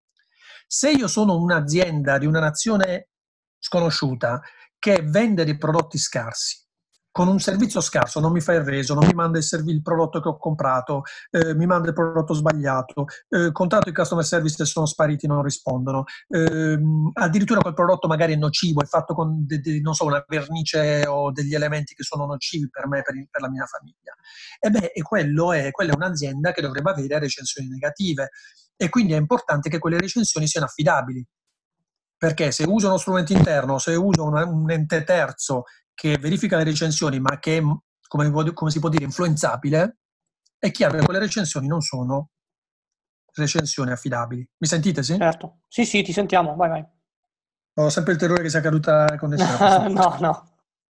Se io sono un'azienda di una nazione sconosciuta che vende dei prodotti scarsi, con un servizio scarso, non mi fa il reso, non mi manda il prodotto che ho comprato, mi manda il prodotto sbagliato, contatto il customer service e sono spariti, non rispondono, addirittura quel prodotto magari è nocivo, è fatto con non so, una vernice o degli elementi che sono nocivi per me, per la mia famiglia. E quella è un'azienda che dovrebbe avere recensioni negative e quindi è importante che quelle recensioni siano affidabili. Perché se uso uno strumento interno, se uso un ente terzo che verifica le recensioni, ma che è, come si può dire, influenzabile, è chiaro che quelle recensioni non sono recensioni affidabili. Mi sentite, sì? Certo. Sì, ti sentiamo, vai. Ho sempre il terrore che sia caduta la connessione. No.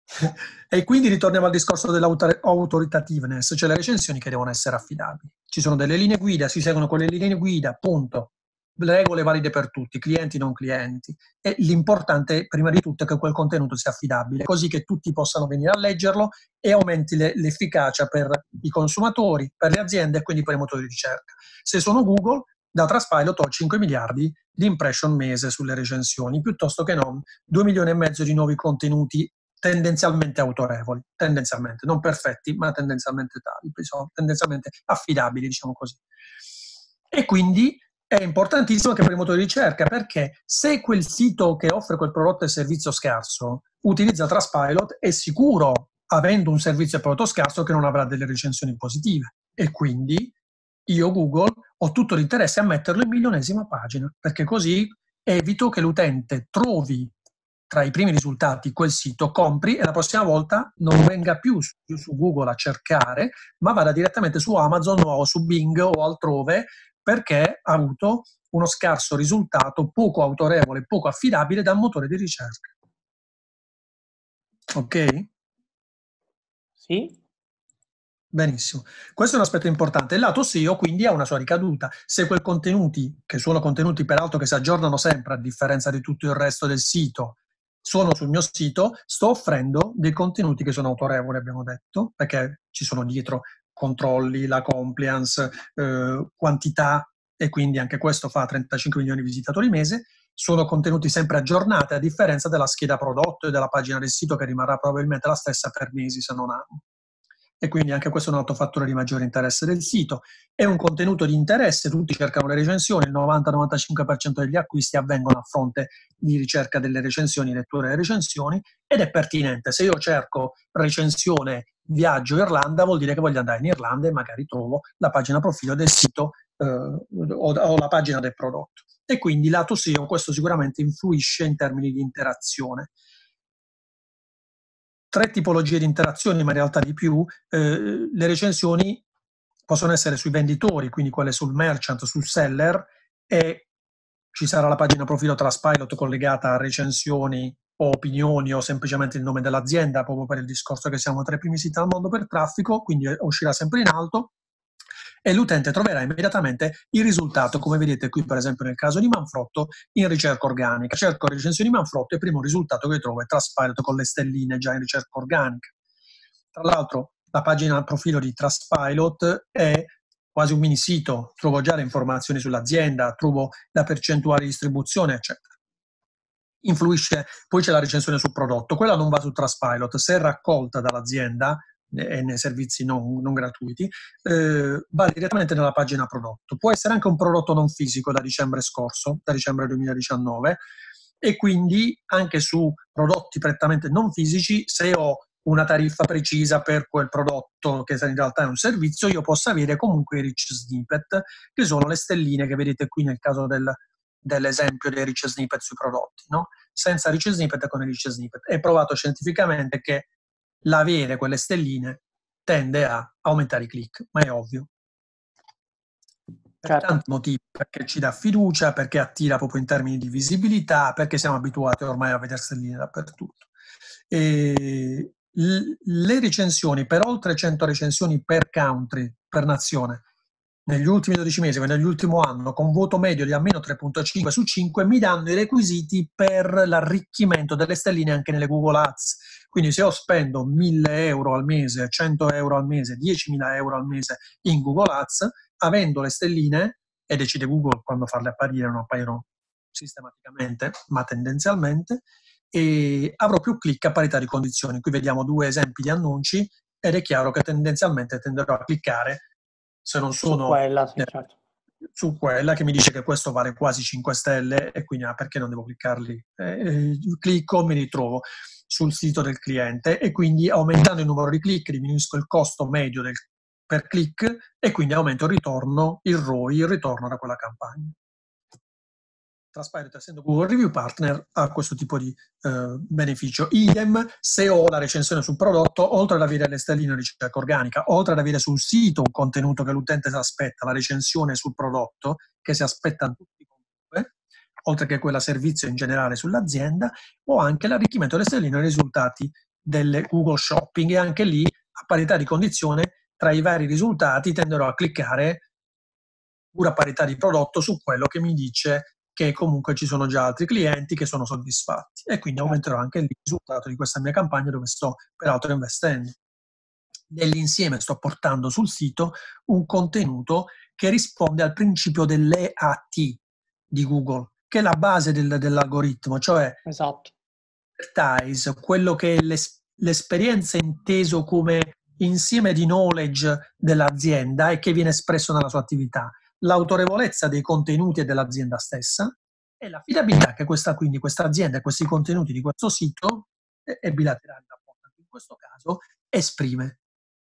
E quindi ritorniamo al discorso dell'autoritativeness, cioè le recensioni che devono essere affidabili. Ci sono delle linee guida, si seguono quelle linee guida, punto. Regole valide per tutti, clienti non clienti. E l'importante, prima di tutto, è che quel contenuto sia affidabile, così che tutti possano venire a leggerlo e aumenti l'efficacia per i consumatori, per le aziende e quindi per i motori di ricerca. Se sono Google, da Trustpilot ho 5 miliardi di impression mese sulle recensioni, piuttosto che non 2 milioni e mezzo di nuovi contenuti tendenzialmente autorevoli, tendenzialmente, non perfetti, ma tendenzialmente tali, tendenzialmente affidabili, diciamo così. E quindi è importantissimo anche per i motori di ricerca, perché se quel sito che offre quel prodotto e servizio scarso utilizza Trustpilot, è sicuro, avendo un servizio e prodotto scarso, che non avrà delle recensioni positive. E quindi io, Google, ho tutto l'interesse a metterlo in milionesima pagina, perché così evito che l'utente trovi tra i primi risultati quel sito, compri e la prossima volta non venga più su Google a cercare, ma vada direttamente su Amazon o su Bing o altrove perché ha avuto uno scarso risultato, poco autorevole, poco affidabile dal motore di ricerca. Ok? Sì? Benissimo. Questo è un aspetto importante. Il lato SEO quindi ha una sua ricaduta. Se quei contenuti, che sono contenuti peraltro che si aggiornano sempre a differenza di tutto il resto del sito, sono sul mio sito, sto offrendo dei contenuti che sono autorevoli, abbiamo detto, perché ci sono dietro controlli, la compliance, quantità, e quindi anche questo fa 35 milioni di visitatori mese. Sono contenuti sempre aggiornati, a differenza della scheda prodotto e della pagina del sito che rimarrà probabilmente la stessa per mesi, se non anni. E quindi anche questo è un altro fattore di maggiore interesse del sito. È un contenuto di interesse, tutti cercano le recensioni, il 90-95% degli acquisti avvengono a fronte di ricerca delle recensioni, lettura delle recensioni, ed è pertinente. Se io cerco recensione viaggio Irlanda, vuol dire che voglio andare in Irlanda e magari trovo la pagina profilo del sito o la pagina del prodotto. E quindi lato SEO questo sicuramente influisce in termini di interazione. 3 tipologie di interazioni, ma in realtà di più. Le recensioni possono essere sui venditori, quindi quelle sul merchant, sul seller, e ci sarà la pagina profilo Trustpilot collegata a recensioni o opinioni o semplicemente il nome dell'azienda, proprio per il discorso che siamo tra i primi siti al mondo per traffico, quindi uscirà sempre in alto e l'utente troverà immediatamente il risultato, come vedete qui per esempio nel caso di Manfrotto, in ricerca organica. Cerco recensioni di Manfrotto e il primo risultato che trovo è Trustpilot con le stelline già in ricerca organica. Tra l'altro la pagina profilo di Trustpilot è quasi un mini sito, trovo già le informazioni sull'azienda, trovo la percentuale di distribuzione, eccetera. Influisce, poi c'è la recensione sul prodotto, quella non va su Trustpilot, se è raccolta dall'azienda e nei servizi non gratuiti, va direttamente nella pagina prodotto. Può essere anche un prodotto non fisico da dicembre scorso, da dicembre 2019, e quindi anche su prodotti prettamente non fisici, se ho una tariffa precisa per quel prodotto che in realtà è un servizio, io posso avere comunque i rich snippet, che sono le stelline che vedete qui nel caso dell'esempio dei rich snippet sui prodotti, no? Senza rich snippet e con i rich snippet. È provato scientificamente che l'avere quelle stelline tende a aumentare i click, ma è ovvio. Per tanti motivi, perché ci dà fiducia, perché attira proprio in termini di visibilità, perché siamo abituati ormai a vedere stelline dappertutto. E le recensioni, per oltre 100 recensioni per country, per nazione, negli ultimi 12 mesi, nell'ultimo anno, con voto medio di almeno 3.5 su 5, mi danno i requisiti per l'arricchimento delle stelline anche nelle Google Ads. Quindi se io spendo 1.000 euro al mese, 100 euro al mese, 10.000 euro al mese in Google Ads, avendo le stelline, e decide Google quando farle apparire, non appaiono sistematicamente, ma tendenzialmente, e avrò più click a parità di condizioni. Qui vediamo 2 esempi di annunci ed è chiaro che tendenzialmente tenderò a cliccare se non sono su quella, sì, certo. su quella che mi dice che questo vale quasi 5 stelle e quindi perché non devo cliccarli? Clicco, mi ritrovo sul sito del cliente e quindi aumentando il numero di click diminuisco il costo medio per click e quindi aumento il ritorno, il ROI, il ritorno da quella campagna. Trustpilot, essendo Google Review Partner, ha questo tipo di beneficio. Idem se ho la recensione sul prodotto, oltre ad avere le stelline di ricerca organica, oltre ad avere sul sito un contenuto che l'utente si aspetta, la recensione sul prodotto, che si aspettano tutti comunque, oltre che quella servizio in generale sull'azienda, ho anche l'arricchimento delle stelline e i risultati delle Google Shopping, e anche lì, a parità di condizione, tra i vari risultati tenderò a cliccare pure a parità di prodotto su quello che mi dice che comunque ci sono già altri clienti che sono soddisfatti e quindi aumenterò anche il risultato di questa mia campagna dove sto peraltro investendo. Nell'insieme sto portando sul sito un contenuto che risponde al principio dell'EAT di Google, che è la base dell'algoritmo, cioè esatto. quello che è l'esperienza inteso come insieme di knowledge dell'azienda e che viene espresso nella sua attività, l'autorevolezza dei contenuti e dell'azienda stessa e l'affidabilità che questa azienda e questi contenuti di questo sito è bilaterale, in questo caso esprime.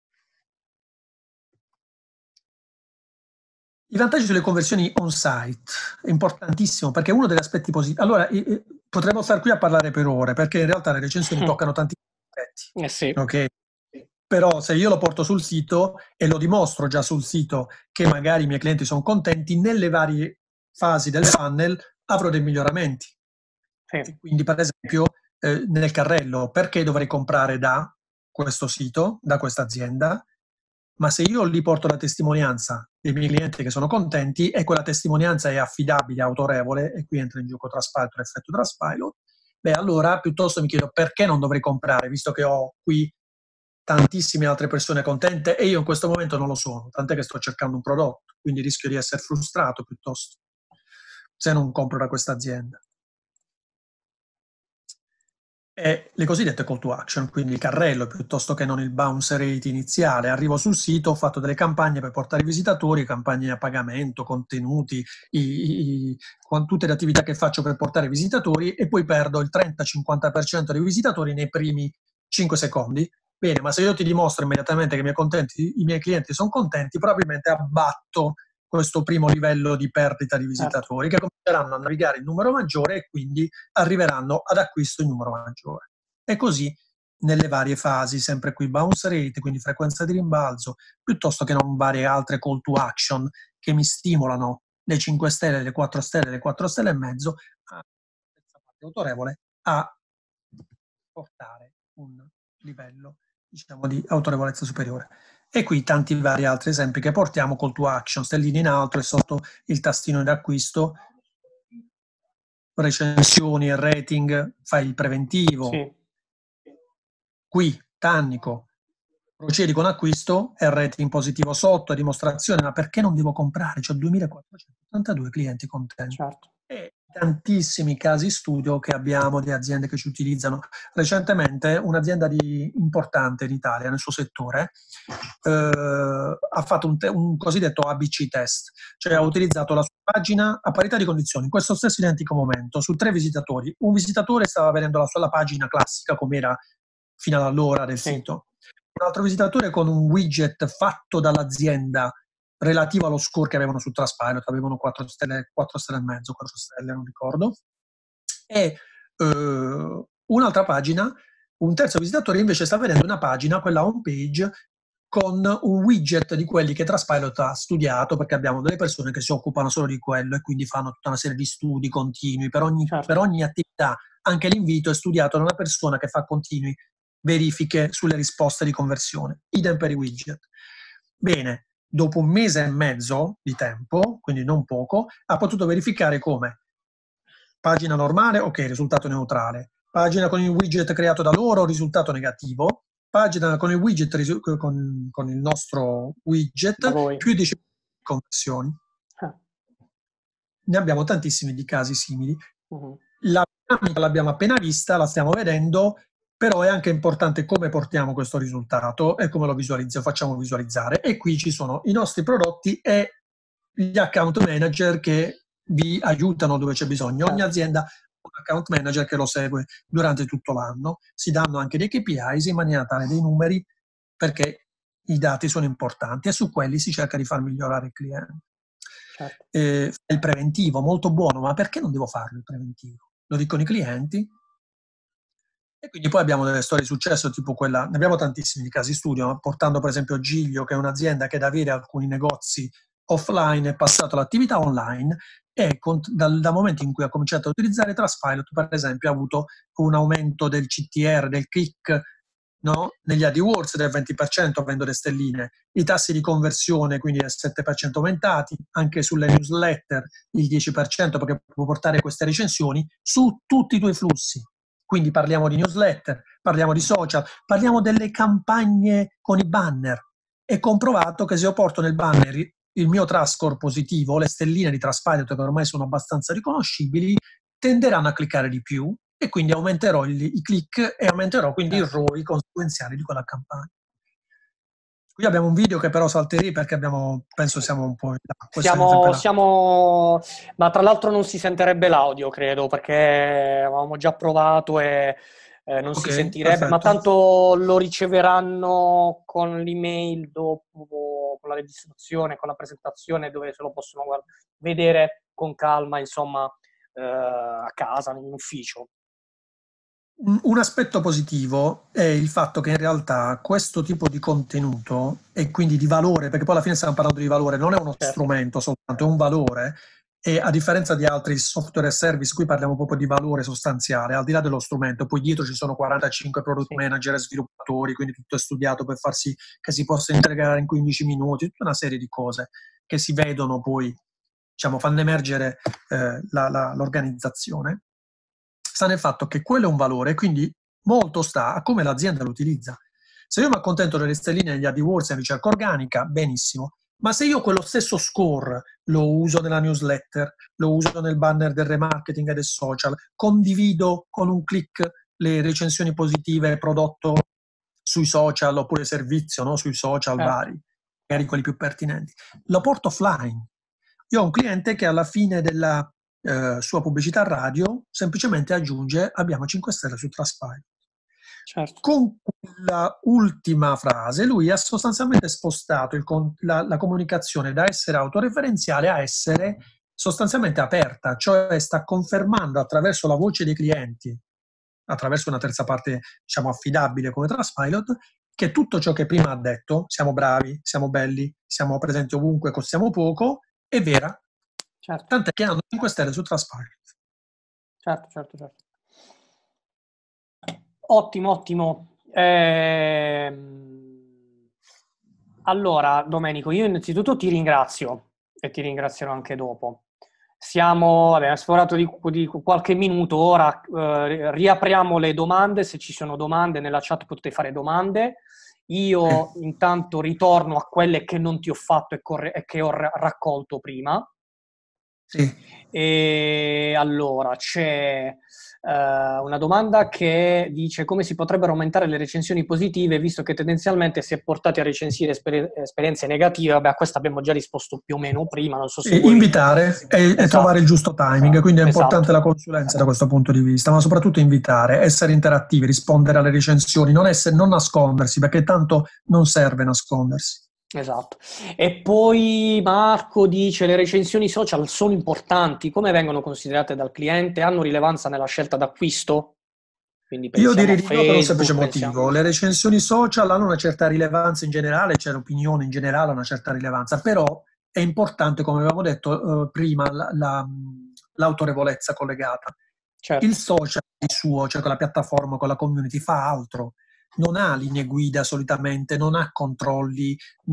I vantaggi sulle conversioni on-site è importantissimo perché uno degli aspetti positivi. Allora, potremmo stare qui a parlare per ore perché in realtà le recensioni toccano tanti aspetti. Sì. Okay? Però se io lo porto sul sito e lo dimostro già sul sito che magari i miei clienti sono contenti, nelle varie fasi del funnel avrò dei miglioramenti. Sì, E quindi, per esempio, nel carrello, perché dovrei comprare da questo sito, da questa azienda? Ma se io gli porto la testimonianza dei miei clienti che sono contenti e quella testimonianza è affidabile, autorevole, e qui entra in gioco Trustpilot, l'effetto Trustpilot, beh, allora piuttosto mi chiedo perché non dovrei comprare, visto che ho qui tantissime altre persone contente e io in questo momento non lo sono, tant'è che sto cercando un prodotto, quindi rischio di essere frustrato piuttosto se non compro da questa azienda. E le cosiddette call to action, quindi il carrello piuttosto che non il bounce rate iniziale. Arrivo sul sito, ho fatto delle campagne per portare i visitatori, campagne a pagamento, contenuti, tutte le attività che faccio per portare i visitatori e poi perdo il 30-50% dei visitatori nei primi 5 secondi. Bene, ma se io ti dimostro immediatamente che i miei clienti sono contenti, probabilmente abbatto questo primo livello di perdita di certo. visitatori che cominceranno a navigare in numero maggiore e quindi arriveranno ad acquisto in numero maggiore. E così nelle varie fasi, sempre qui bounce rate, quindi frequenza di rimbalzo, piuttosto che non varie altre call to action che mi stimolano le 5 stelle, le 4 stelle, le 4 stelle e mezzo a terza parte autorevole a portare un livello, diciamo, di autorevolezza superiore. E qui tanti vari altri esempi che portiamo, call to action, stelline in alto e sotto il tastino d'acquisto, recensioni e rating, fai il preventivo. Sì, Qui, Tannico, procedi con acquisto e rating positivo sotto, a dimostrazione, ma perché non devo comprare? C'ho 2482 clienti contenti. certo. E tantissimi casi studio che abbiamo di aziende che ci utilizzano. Recentemente un'azienda importante in Italia nel suo settore ha fatto un cosiddetto ABC test, cioè ha utilizzato la sua pagina a parità di condizioni, in questo stesso identico momento, su 3 visitatori. Un visitatore stava vedendo la pagina classica come era fino ad allora del Sì, sito, un altro visitatore con un widget fatto dall'azienda relativo allo score che avevano su Trustpilot, avevano 4 stelle, 4 stelle e mezzo, 4 stelle, non ricordo, e un'altra pagina, un terzo visitatore invece sta vedendo una pagina, quella home page, con un widget di quelli che Trustpilot ha studiato, perché abbiamo delle persone che si occupano solo di quello e quindi fanno tutta una serie di studi continui per certo. ogni attività. Anche l'invito è studiato da una persona che fa continui verifiche sulle risposte di conversione. Idem per i widget. Bene, dopo un mese e mezzo di tempo, quindi non poco, ha potuto verificare come pagina normale, ok, risultato neutrale. Pagina con il widget creato da loro, risultato negativo. Pagina con il widget, con il nostro Da widget, voi. più di conversioni. Ah, Ne abbiamo tantissimi di casi simili. mhm. La dinamica l'abbiamo appena vista, la stiamo vedendo, però è anche importante come portiamo questo risultato e come lo facciamo visualizzare. E qui ci sono i nostri prodotti e gli account manager che vi aiutano dove c'è bisogno. Ogni Certo, azienda ha un account manager che lo segue durante tutto l'anno. Si danno anche dei KPIs in maniera tale, dei numeri, perché i dati sono importanti e su quelli si cerca di far migliorare il cliente. certo. Il preventivo, molto buono, ma perché non devo farlo il preventivo? Lo dicono i clienti. E quindi poi abbiamo delle storie di successo, tipo quella, ne abbiamo tantissimi di casi studio, portando per esempio Giglio, che è un'azienda che da avere alcuni negozi offline è passato all'attività online e dal momento in cui ha cominciato a utilizzare Trustpilot, per esempio, ha avuto un aumento del CTR, del click, no? Negli AdWords del 20% avendo le stelline, i tassi di conversione quindi del 7% aumentati, anche sulle newsletter il 10% perché può portare queste recensioni su tutti i tuoi flussi. Quindi parliamo di newsletter, parliamo di social, parliamo delle campagne con i banner. È comprovato che se io porto nel banner il mio trust score positivo, le stelline di Trustpilot che ormai sono abbastanza riconoscibili, tenderanno a cliccare di più e quindi aumenterò i click e aumenterò quindi i Certo. ROI conseguenziali di quella campagna. Qui abbiamo un video che però salterei perché penso siamo un po' in là. Questo è sempre la... Ma tra l'altro non si sentirebbe l'audio, credo, perché avevamo già provato e non si Ok, sentirebbe, ma perfetto. tanto lo riceveranno con l'email dopo, con la registrazione, con la presentazione, dove se lo possono vedere con calma, insomma, a casa, in ufficio. Un aspetto positivo è il fatto che in realtà questo tipo di contenuto e quindi di valore, perché poi alla fine stiamo parlando di valore, non è uno Certo, strumento soltanto, è un valore, e a differenza di altri software e service, qui parliamo proprio di valore sostanziale, al di là dello strumento, poi dietro ci sono 45 product sì, manager e sviluppatori, quindi tutto è studiato per far sì che si possa integrare in 15 minuti, tutta una serie di cose che si vedono poi, diciamo, fanno emergere l'organizzazione. Sta nel fatto che quello è un valore, quindi molto sta a come l'azienda lo utilizza. Se io mi accontento delle stelline negli AdWords e in ricerca organica, benissimo. Ma se io quello stesso score lo uso nella newsletter, lo uso nel banner del remarketing e del social, condivido con un click le recensioni positive prodotto sui social oppure servizio, no? Sui social certo, vari, magari quelli più pertinenti, lo porto offline. Io ho un cliente che alla fine della sua pubblicità radio semplicemente aggiunge abbiamo 5 stelle su Trustpilot. certo, Con la ultima frase lui ha sostanzialmente spostato la comunicazione da essere autoreferenziale a essere sostanzialmente aperta, cioè sta confermando attraverso la voce dei clienti, attraverso una terza parte diciamo affidabile come Trustpilot, che tutto ciò che prima ha detto, siamo bravi, siamo belli, siamo presenti ovunque, costiamo poco, è vera. certo, Tant'è che hanno 5 stelle su Trustpilot. certo, certo, certo. Ottimo, ottimo. Allora, Domenico, io innanzitutto ti ringrazio e ti ringrazierò anche dopo. Abbiamo sforato di qualche minuto, ora riapriamo le domande, se ci sono domande nella chat potete fare domande. Io intanto ritorno a quelle che non ti ho fatto e che ho raccolto prima. Sì. E allora c'è una domanda che dice come si potrebbero aumentare le recensioni positive visto che tendenzialmente si è portati a recensire esperienze negative. Vabbè, a questa abbiamo già risposto più o meno prima, non so se Sì, vuoi. invitare e trovare Esatto, il giusto timing, quindi è importante esatto, la consulenza da questo punto di vista, ma soprattutto invitare, essere interattivi, rispondere alle recensioni, non nascondersi, perché tanto non serve nascondersi. esatto. E poi Marco dice le recensioni social sono importanti, come vengono considerate dal cliente? Hanno rilevanza nella scelta d'acquisto? Quindi Io pensiamo direi a di no per un semplice Facebook, pensiamo... motivo. Le recensioni social hanno una certa rilevanza in generale, c'è l'opinione in generale, ha una certa rilevanza, però è importante, come avevamo detto prima, l'autorevolezza collegata. Il Certo, social di suo, cioè con la piattaforma, con la community, fa altro. Non ha linee guida solitamente, non ha controlli,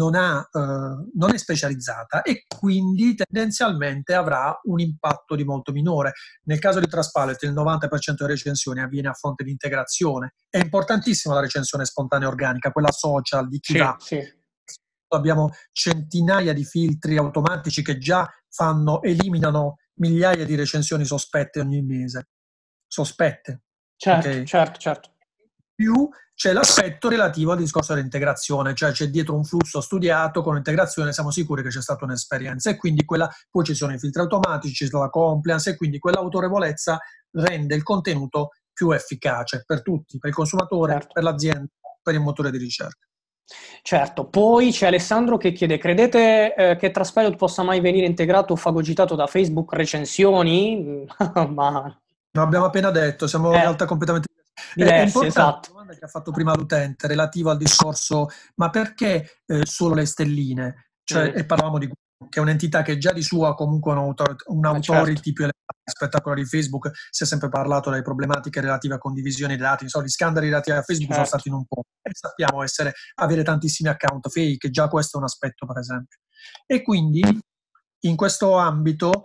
non è specializzata e quindi tendenzialmente avrà un impatto di molto minore. Nel caso di Trustpilot il 90% delle recensioni avviene a fronte di integrazione. È importantissima la recensione spontanea organica, quella social di chi sì, va. sì, Abbiamo centinaia di filtri automatici che già eliminano migliaia di recensioni sospette ogni mese. Sospette, certo, ok? certo, certo, Più c'è l'aspetto relativo al discorso dell'integrazione, cioè c'è dietro un flusso studiato, con l'integrazione siamo sicuri che c'è stata un'esperienza e quindi poi ci sono i filtri automatici, c'è la compliance e quindi quell'autorevolezza rende il contenuto più efficace per tutti, per il consumatore, certo. per l'azienda, per il motore di ricerca. Certo, poi c'è Alessandro che chiede, credete che Trustpilot possa mai venire integrato o fagocitato da Facebook recensioni? Ma Lo abbiamo appena detto, siamo in realtà completamente diversi. È diverse, importante la esatto. domanda che ha fatto prima l'utente relativa al discorso, ma perché solo le stelline? Cioè, Mm, e parlavamo di Google, che è un'entità che già di sua ha comunque certo, un'authority più elevata rispetto a quella di Facebook. Si è sempre parlato delle problematiche relative a condivisione dei dati, insomma, gli scandali relativi a Facebook sono certo, stati in un po'. E sappiamo avere tantissimi account fake, già questo è un aspetto, per esempio. E quindi in questo ambito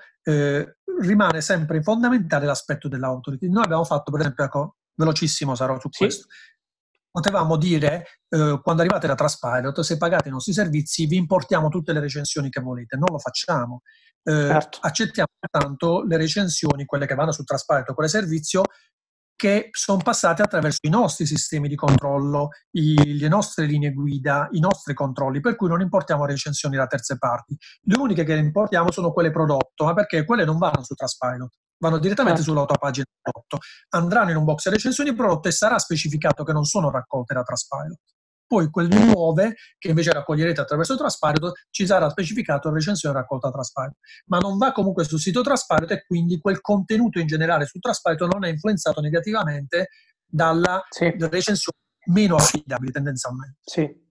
rimane sempre fondamentale l'aspetto dell'autority. Noi abbiamo fatto, per esempio, ecco, velocissimo sarò su sì, questo. Potevamo dire, quando arrivate da Trustpilot, se pagate i nostri servizi, vi importiamo tutte le recensioni che volete. Non lo facciamo. certo, Accettiamo pertanto le recensioni, quelle che vanno su Trustpilot o quelle servizio, che sono passate attraverso i nostri sistemi di controllo, le nostre linee guida, i nostri controlli, per cui non importiamo recensioni da terze parti. Le uniche che importiamo sono quelle prodotto, ma perché quelle non vanno su Trustpilot, vanno direttamente certo, sull'autopagina prodotto, andranno in un box recensioni di prodotto e sarà specificato che non sono raccolte da Trustpilot. Poi quelle nuove che invece raccoglierete attraverso Trustpilot ci sarà specificato recensione raccolta da Trustpilot, ma non va comunque sul sito Trustpilot e quindi quel contenuto in generale su Trustpilot non è influenzato negativamente dalla Sì. recensione meno affidabili tendenzialmente. Sì.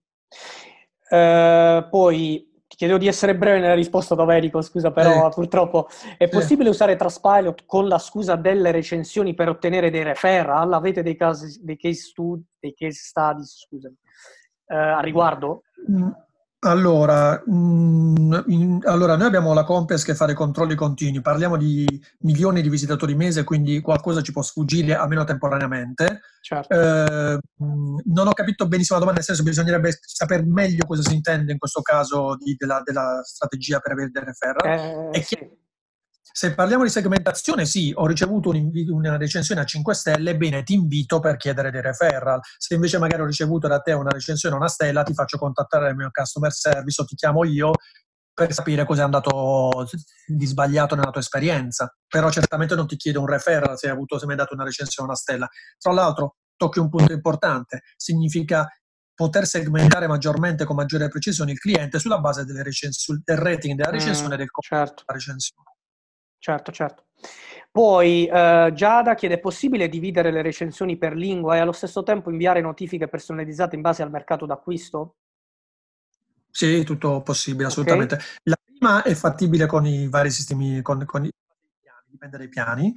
Poi ti chiedo di essere breve nella risposta, Domenico, scusa, Sì, però purtroppo è sì. possibile usare Trustpilot con la scusa delle recensioni per ottenere dei referral? Avete dei casi, dei case studies, scusami, a riguardo? Mm, Allora, allora, noi abbiamo la Compass che fa dei controlli continui, parliamo di milioni di visitatori mese, quindi qualcosa ci può sfuggire almeno temporaneamente. Certo. Non ho capito benissimo la domanda, nel senso bisognerebbe sapere meglio cosa si intende in questo caso della strategia per avere dei referral. È Sì. chiaro, se parliamo di segmentazione, sì, ho ricevuto una recensione a 5 stelle, bene, ti invito per chiedere dei referral. Se invece magari ho ricevuto da te una recensione a una stella, ti faccio contattare il mio customer service o ti chiamo io per capire cosa è andato di sbagliato nella tua esperienza. Però certamente non ti chiedo un referral se mi hai dato una recensione a una stella. Tra l'altro, tocchi un punto importante, significa poter segmentare maggiormente con maggiore precisione il cliente sulla base del rating della recensione e del contenuto Certo. della recensione. Certo, certo. Poi Giada chiede: è possibile dividere le recensioni per lingua e allo stesso tempo inviare notifiche personalizzate in base al mercato d'acquisto? Sì, tutto possibile, Ok? assolutamente. La prima è fattibile con i vari sistemi, con i piani, dipende dai piani.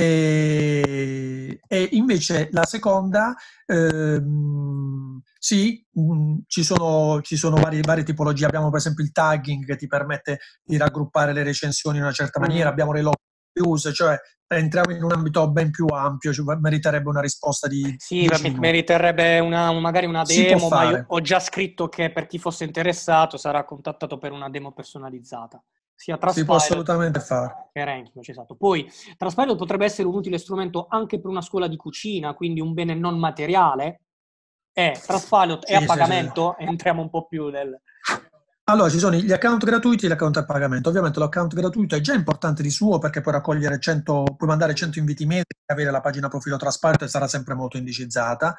E invece la seconda, sì, ci sono varie tipologie. Abbiamo per esempio il tagging che ti permette di raggruppare le recensioni in una certa maniera. Mhm. Abbiamo le log views, cioè entriamo in un ambito ben più ampio, cioè meriterebbe una risposta di Sì, 10 mi minuti. meriterebbe magari una Si può demo, ma io fare. ho già scritto che per chi fosse interessato sarà contattato per una demo personalizzata, sia Si può Trustpilot assolutamente fare. che Ranking, esatto. Poi Trustpilot potrebbe essere un utile strumento anche per una scuola di cucina, quindi un bene non materiale. Trustpilot è a Sì, sì, sì. pagamento, entriamo un po' più nel... Allora, ci sono gli account gratuiti e gli account a pagamento. Ovviamente l'account gratuito è già importante di suo perché puoi raccogliere 100, puoi mandare 100 inviti mesi e avere la pagina profilo trasparente e sarà sempre molto indicizzata.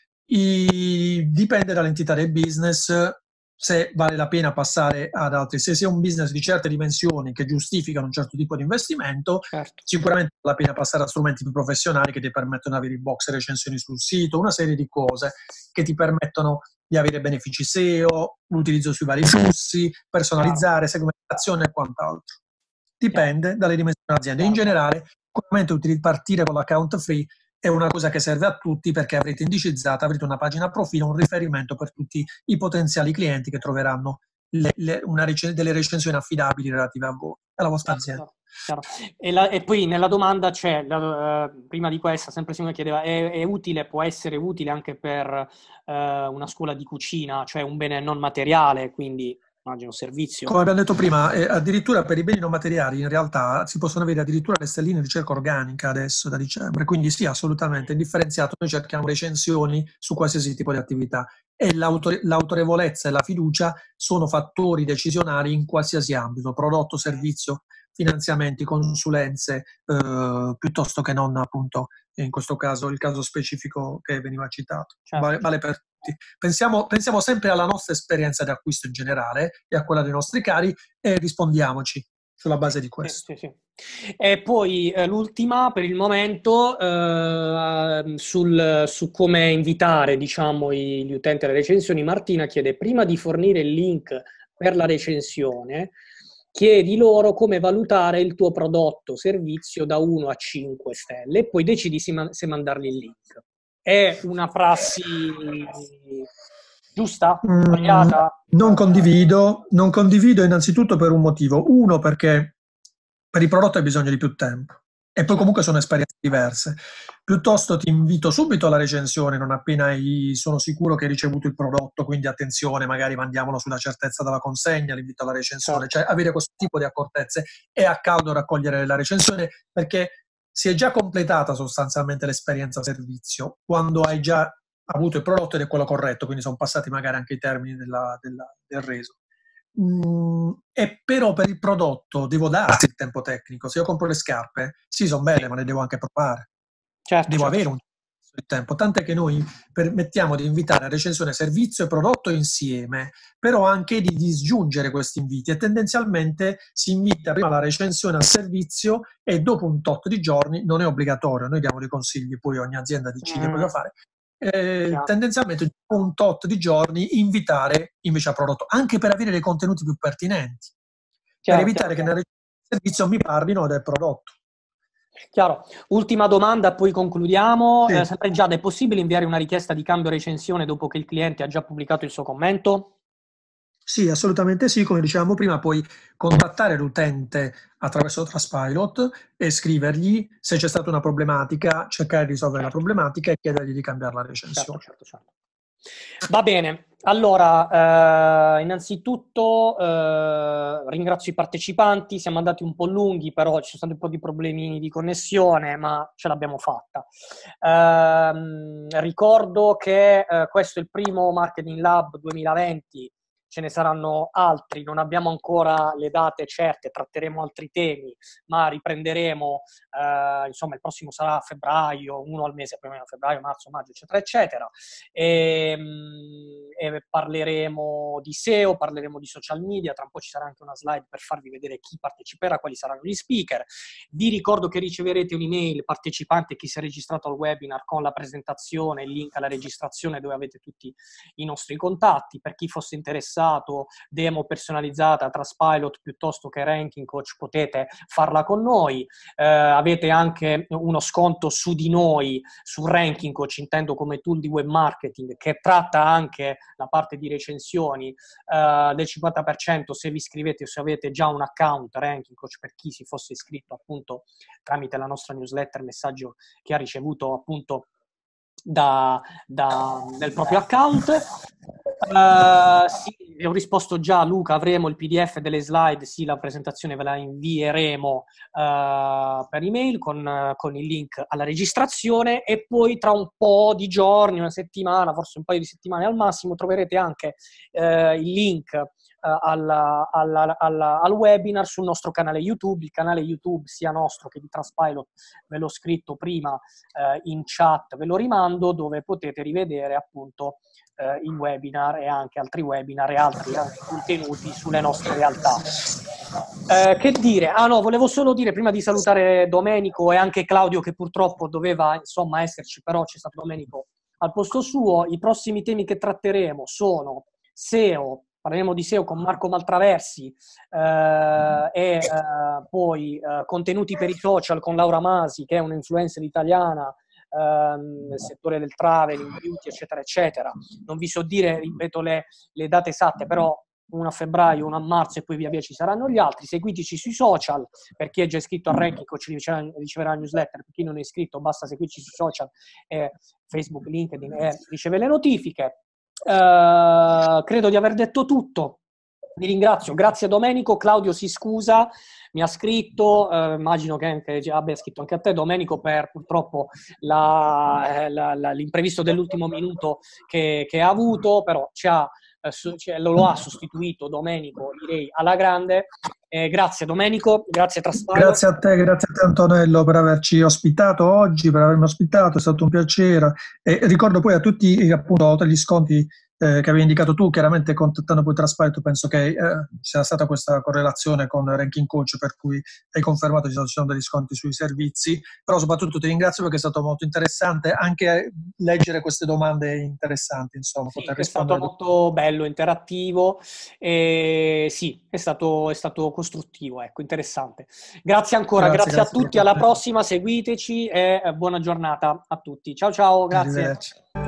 Dipende dall'entità del business se vale la pena passare ad altri. Se sei un business di certe dimensioni che giustificano un certo tipo di investimento, Certo, sicuramente vale la pena passare a strumenti più professionali che ti permettono di avere i box recensioni sul sito, una serie di cose che ti permettono di avere benefici SEO, l'utilizzo sui vari flussi, chiaro, personalizzare, segmentazione e quant'altro. chiaro, Dipende dalle dimensioni dell'azienda. In chiaro. generale, sicuramente partire con l'account free è una cosa che serve a tutti perché avrete indicizzata, avrete una pagina profilo, un riferimento per tutti i potenziali clienti che troveranno delle recensioni affidabili relative a voi, alla vostra Chiaro, azienda. chiaro, chiaro. E poi nella domanda c'è, prima di questa, sempre Simone chiedeva, è utile, può essere utile anche per una scuola di cucina, cioè un bene non materiale, quindi immagino servizio. Come abbiamo detto prima, addirittura per i beni non materiali in realtà si possono avere addirittura le stelline di ricerca organica adesso da dicembre, quindi sì, assolutamente, indifferenziato, noi cerchiamo recensioni su qualsiasi tipo di attività e l'autorevolezza e la fiducia sono fattori decisionali in qualsiasi ambito, prodotto, servizio, finanziamenti, consulenze, piuttosto che non appunto in questo caso il caso specifico che veniva citato. Certo, Vale certo. per tutti. Pensiamo sempre alla nostra esperienza di acquisto in generale e a quella dei nostri cari e rispondiamoci sulla Sì, base di sì, questo. sì, sì. E poi l'ultima per il momento su come invitare, diciamo, gli utenti alle recensioni. Martina chiede, prima di fornire il link per la recensione, chiedi loro come valutare il tuo prodotto o servizio da 1 a 5 stelle e poi decidi se mandargli il link. È una prassi giusta? Mm, Sbagliata? non condivido innanzitutto per un motivo. Uno, perché per il prodotto hai bisogno di più tempo e poi Certo, comunque sono esperienze diverse. Piuttosto ti invito subito alla recensione, non appena sono sicuro che hai ricevuto il prodotto, quindi attenzione, magari mandiamolo sulla certezza della consegna, l'invito alla recensione, certo, cioè avere questo tipo di accortezze e a caldo raccogliere la recensione perché si è già completata sostanzialmente l'esperienza servizio quando hai già avuto il prodotto ed è quello corretto, quindi sono passati magari anche i termini del reso. E però per il prodotto devo darti il tempo tecnico. Se io compro le scarpe, sì, sono sì, belle, ma le devo anche provare. certo, Devo certo, avere un... certo. il tempo, tant'è che noi permettiamo di invitare a recensione servizio e prodotto insieme, però anche di disgiungere questi inviti e tendenzialmente si invita prima la recensione al servizio e dopo un tot di giorni, non è obbligatorio, noi diamo dei consigli, poi ogni azienda decide cosa fare, Chiaro, tendenzialmente dopo un tot di giorni invitare invece al prodotto, anche per avere dei contenuti più pertinenti, per chiaro, evitare chiaro, che chiaro. nella recensione del servizio mi parlino del prodotto. Chiaro. Ultima domanda, poi concludiamo. Sì. Sempre Giada, è possibile inviare una richiesta di cambio recensione dopo che il cliente ha già pubblicato il suo commento? Sì, assolutamente sì, come dicevamo prima, puoi contattare l'utente attraverso Trustpilot e scrivergli se c'è stata una problematica, cercare di risolvere la Certo. problematica e chiedergli di cambiare la Certo, recensione. certo, certo. Va bene, allora, innanzitutto ringrazio i partecipanti, siamo andati un po' lunghi, però ci sono stati un po' di problemi di connessione, ma ce l'abbiamo fatta. Ricordo che questo è il primo Marketing Lab 2020, ce ne saranno altri, non abbiamo ancora le date certe, tratteremo altri temi, ma riprenderemo, insomma il prossimo sarà a febbraio, uno al mese, più o meno febbraio, marzo, maggio, eccetera, eccetera. E parleremo di SEO, parleremo di social media, tra un po' ci sarà anche una slide per farvi vedere chi parteciperà, quali saranno gli speaker. Vi ricordo che riceverete un'email partecipante, chi si è registrato al webinar, con la presentazione, il link alla registrazione dove avete tutti i nostri contatti. Per chi fosse interessato, demo personalizzata, Trustpilot piuttosto che Ranking Coach, potete farla con noi. Avete anche uno sconto su di noi, su Ranking Coach, intendo come tool di web marketing, che tratta anche la parte di recensioni, del 50% se vi iscrivete o se avete già un account Ranking Coach, per chi si fosse iscritto appunto tramite la nostra newsletter, messaggio che ha ricevuto appunto del proprio account. Sì, vi ho risposto già a Luca, avremo il PDF delle slide, sì, la presentazione ve la invieremo per email con il link alla registrazione, e poi tra un po' di giorni, una settimana, forse un paio di settimane al massimo, troverete anche il link al webinar sul nostro canale YouTube. Il canale YouTube sia nostro che di Trustpilot ve l'ho scritto prima in chat, ve lo rimando, dove potete rivedere appunto il webinar e anche altri webinar e altri anche contenuti sulle nostre realtà. Che dire? Ah no, volevo solo dire, prima di salutare Domenico e anche Claudio, che purtroppo doveva insomma esserci, però c'è stato Domenico al posto suo, i prossimi temi che tratteremo sono SEO, parleremo di SEO con Marco Maltraversi, poi contenuti per i social con Laura Masi, che è un'influencer italiana nel settore del traveling, beauty, eccetera, eccetera. Non vi so dire, ripeto, le date esatte, però una a febbraio, una a marzo e poi via via ci saranno gli altri. Seguiteci sui social, per chi è già iscritto a Ranking Coach riceverà la newsletter, per chi non è iscritto basta seguirci sui social, Facebook, LinkedIn, e riceve le notifiche. Credo di aver detto tutto. Vi ringrazio, grazie Domenico. Claudio si scusa, mi ha scritto, immagino che abbia scritto anche a te Domenico, per purtroppo l'imprevisto dell'ultimo minuto che ha avuto, però lo ha sostituito Domenico, direi alla grande. Grazie Domenico, grazie Trustpilot. Grazie a te Antonello per averci ospitato oggi, per avermi ospitato, è stato un piacere. E ricordo poi a tutti appunto gli sconti che avevi indicato tu, chiaramente contattando poi Trustpilot, penso che sia stata questa correlazione con Ranking Coach, per cui hai confermato che ci sono degli sconti sui servizi, però soprattutto ti ringrazio perché è stato molto interessante anche leggere queste domande interessanti, insomma, Sì, poter è stato rispondere. molto bello, interattivo, e sì, è stato costruttivo, ecco, interessante. Grazie ancora, grazie a Grazie. tutti, alla prossima, seguiteci e buona giornata a tutti. Ciao ciao, grazie. Arrivederci.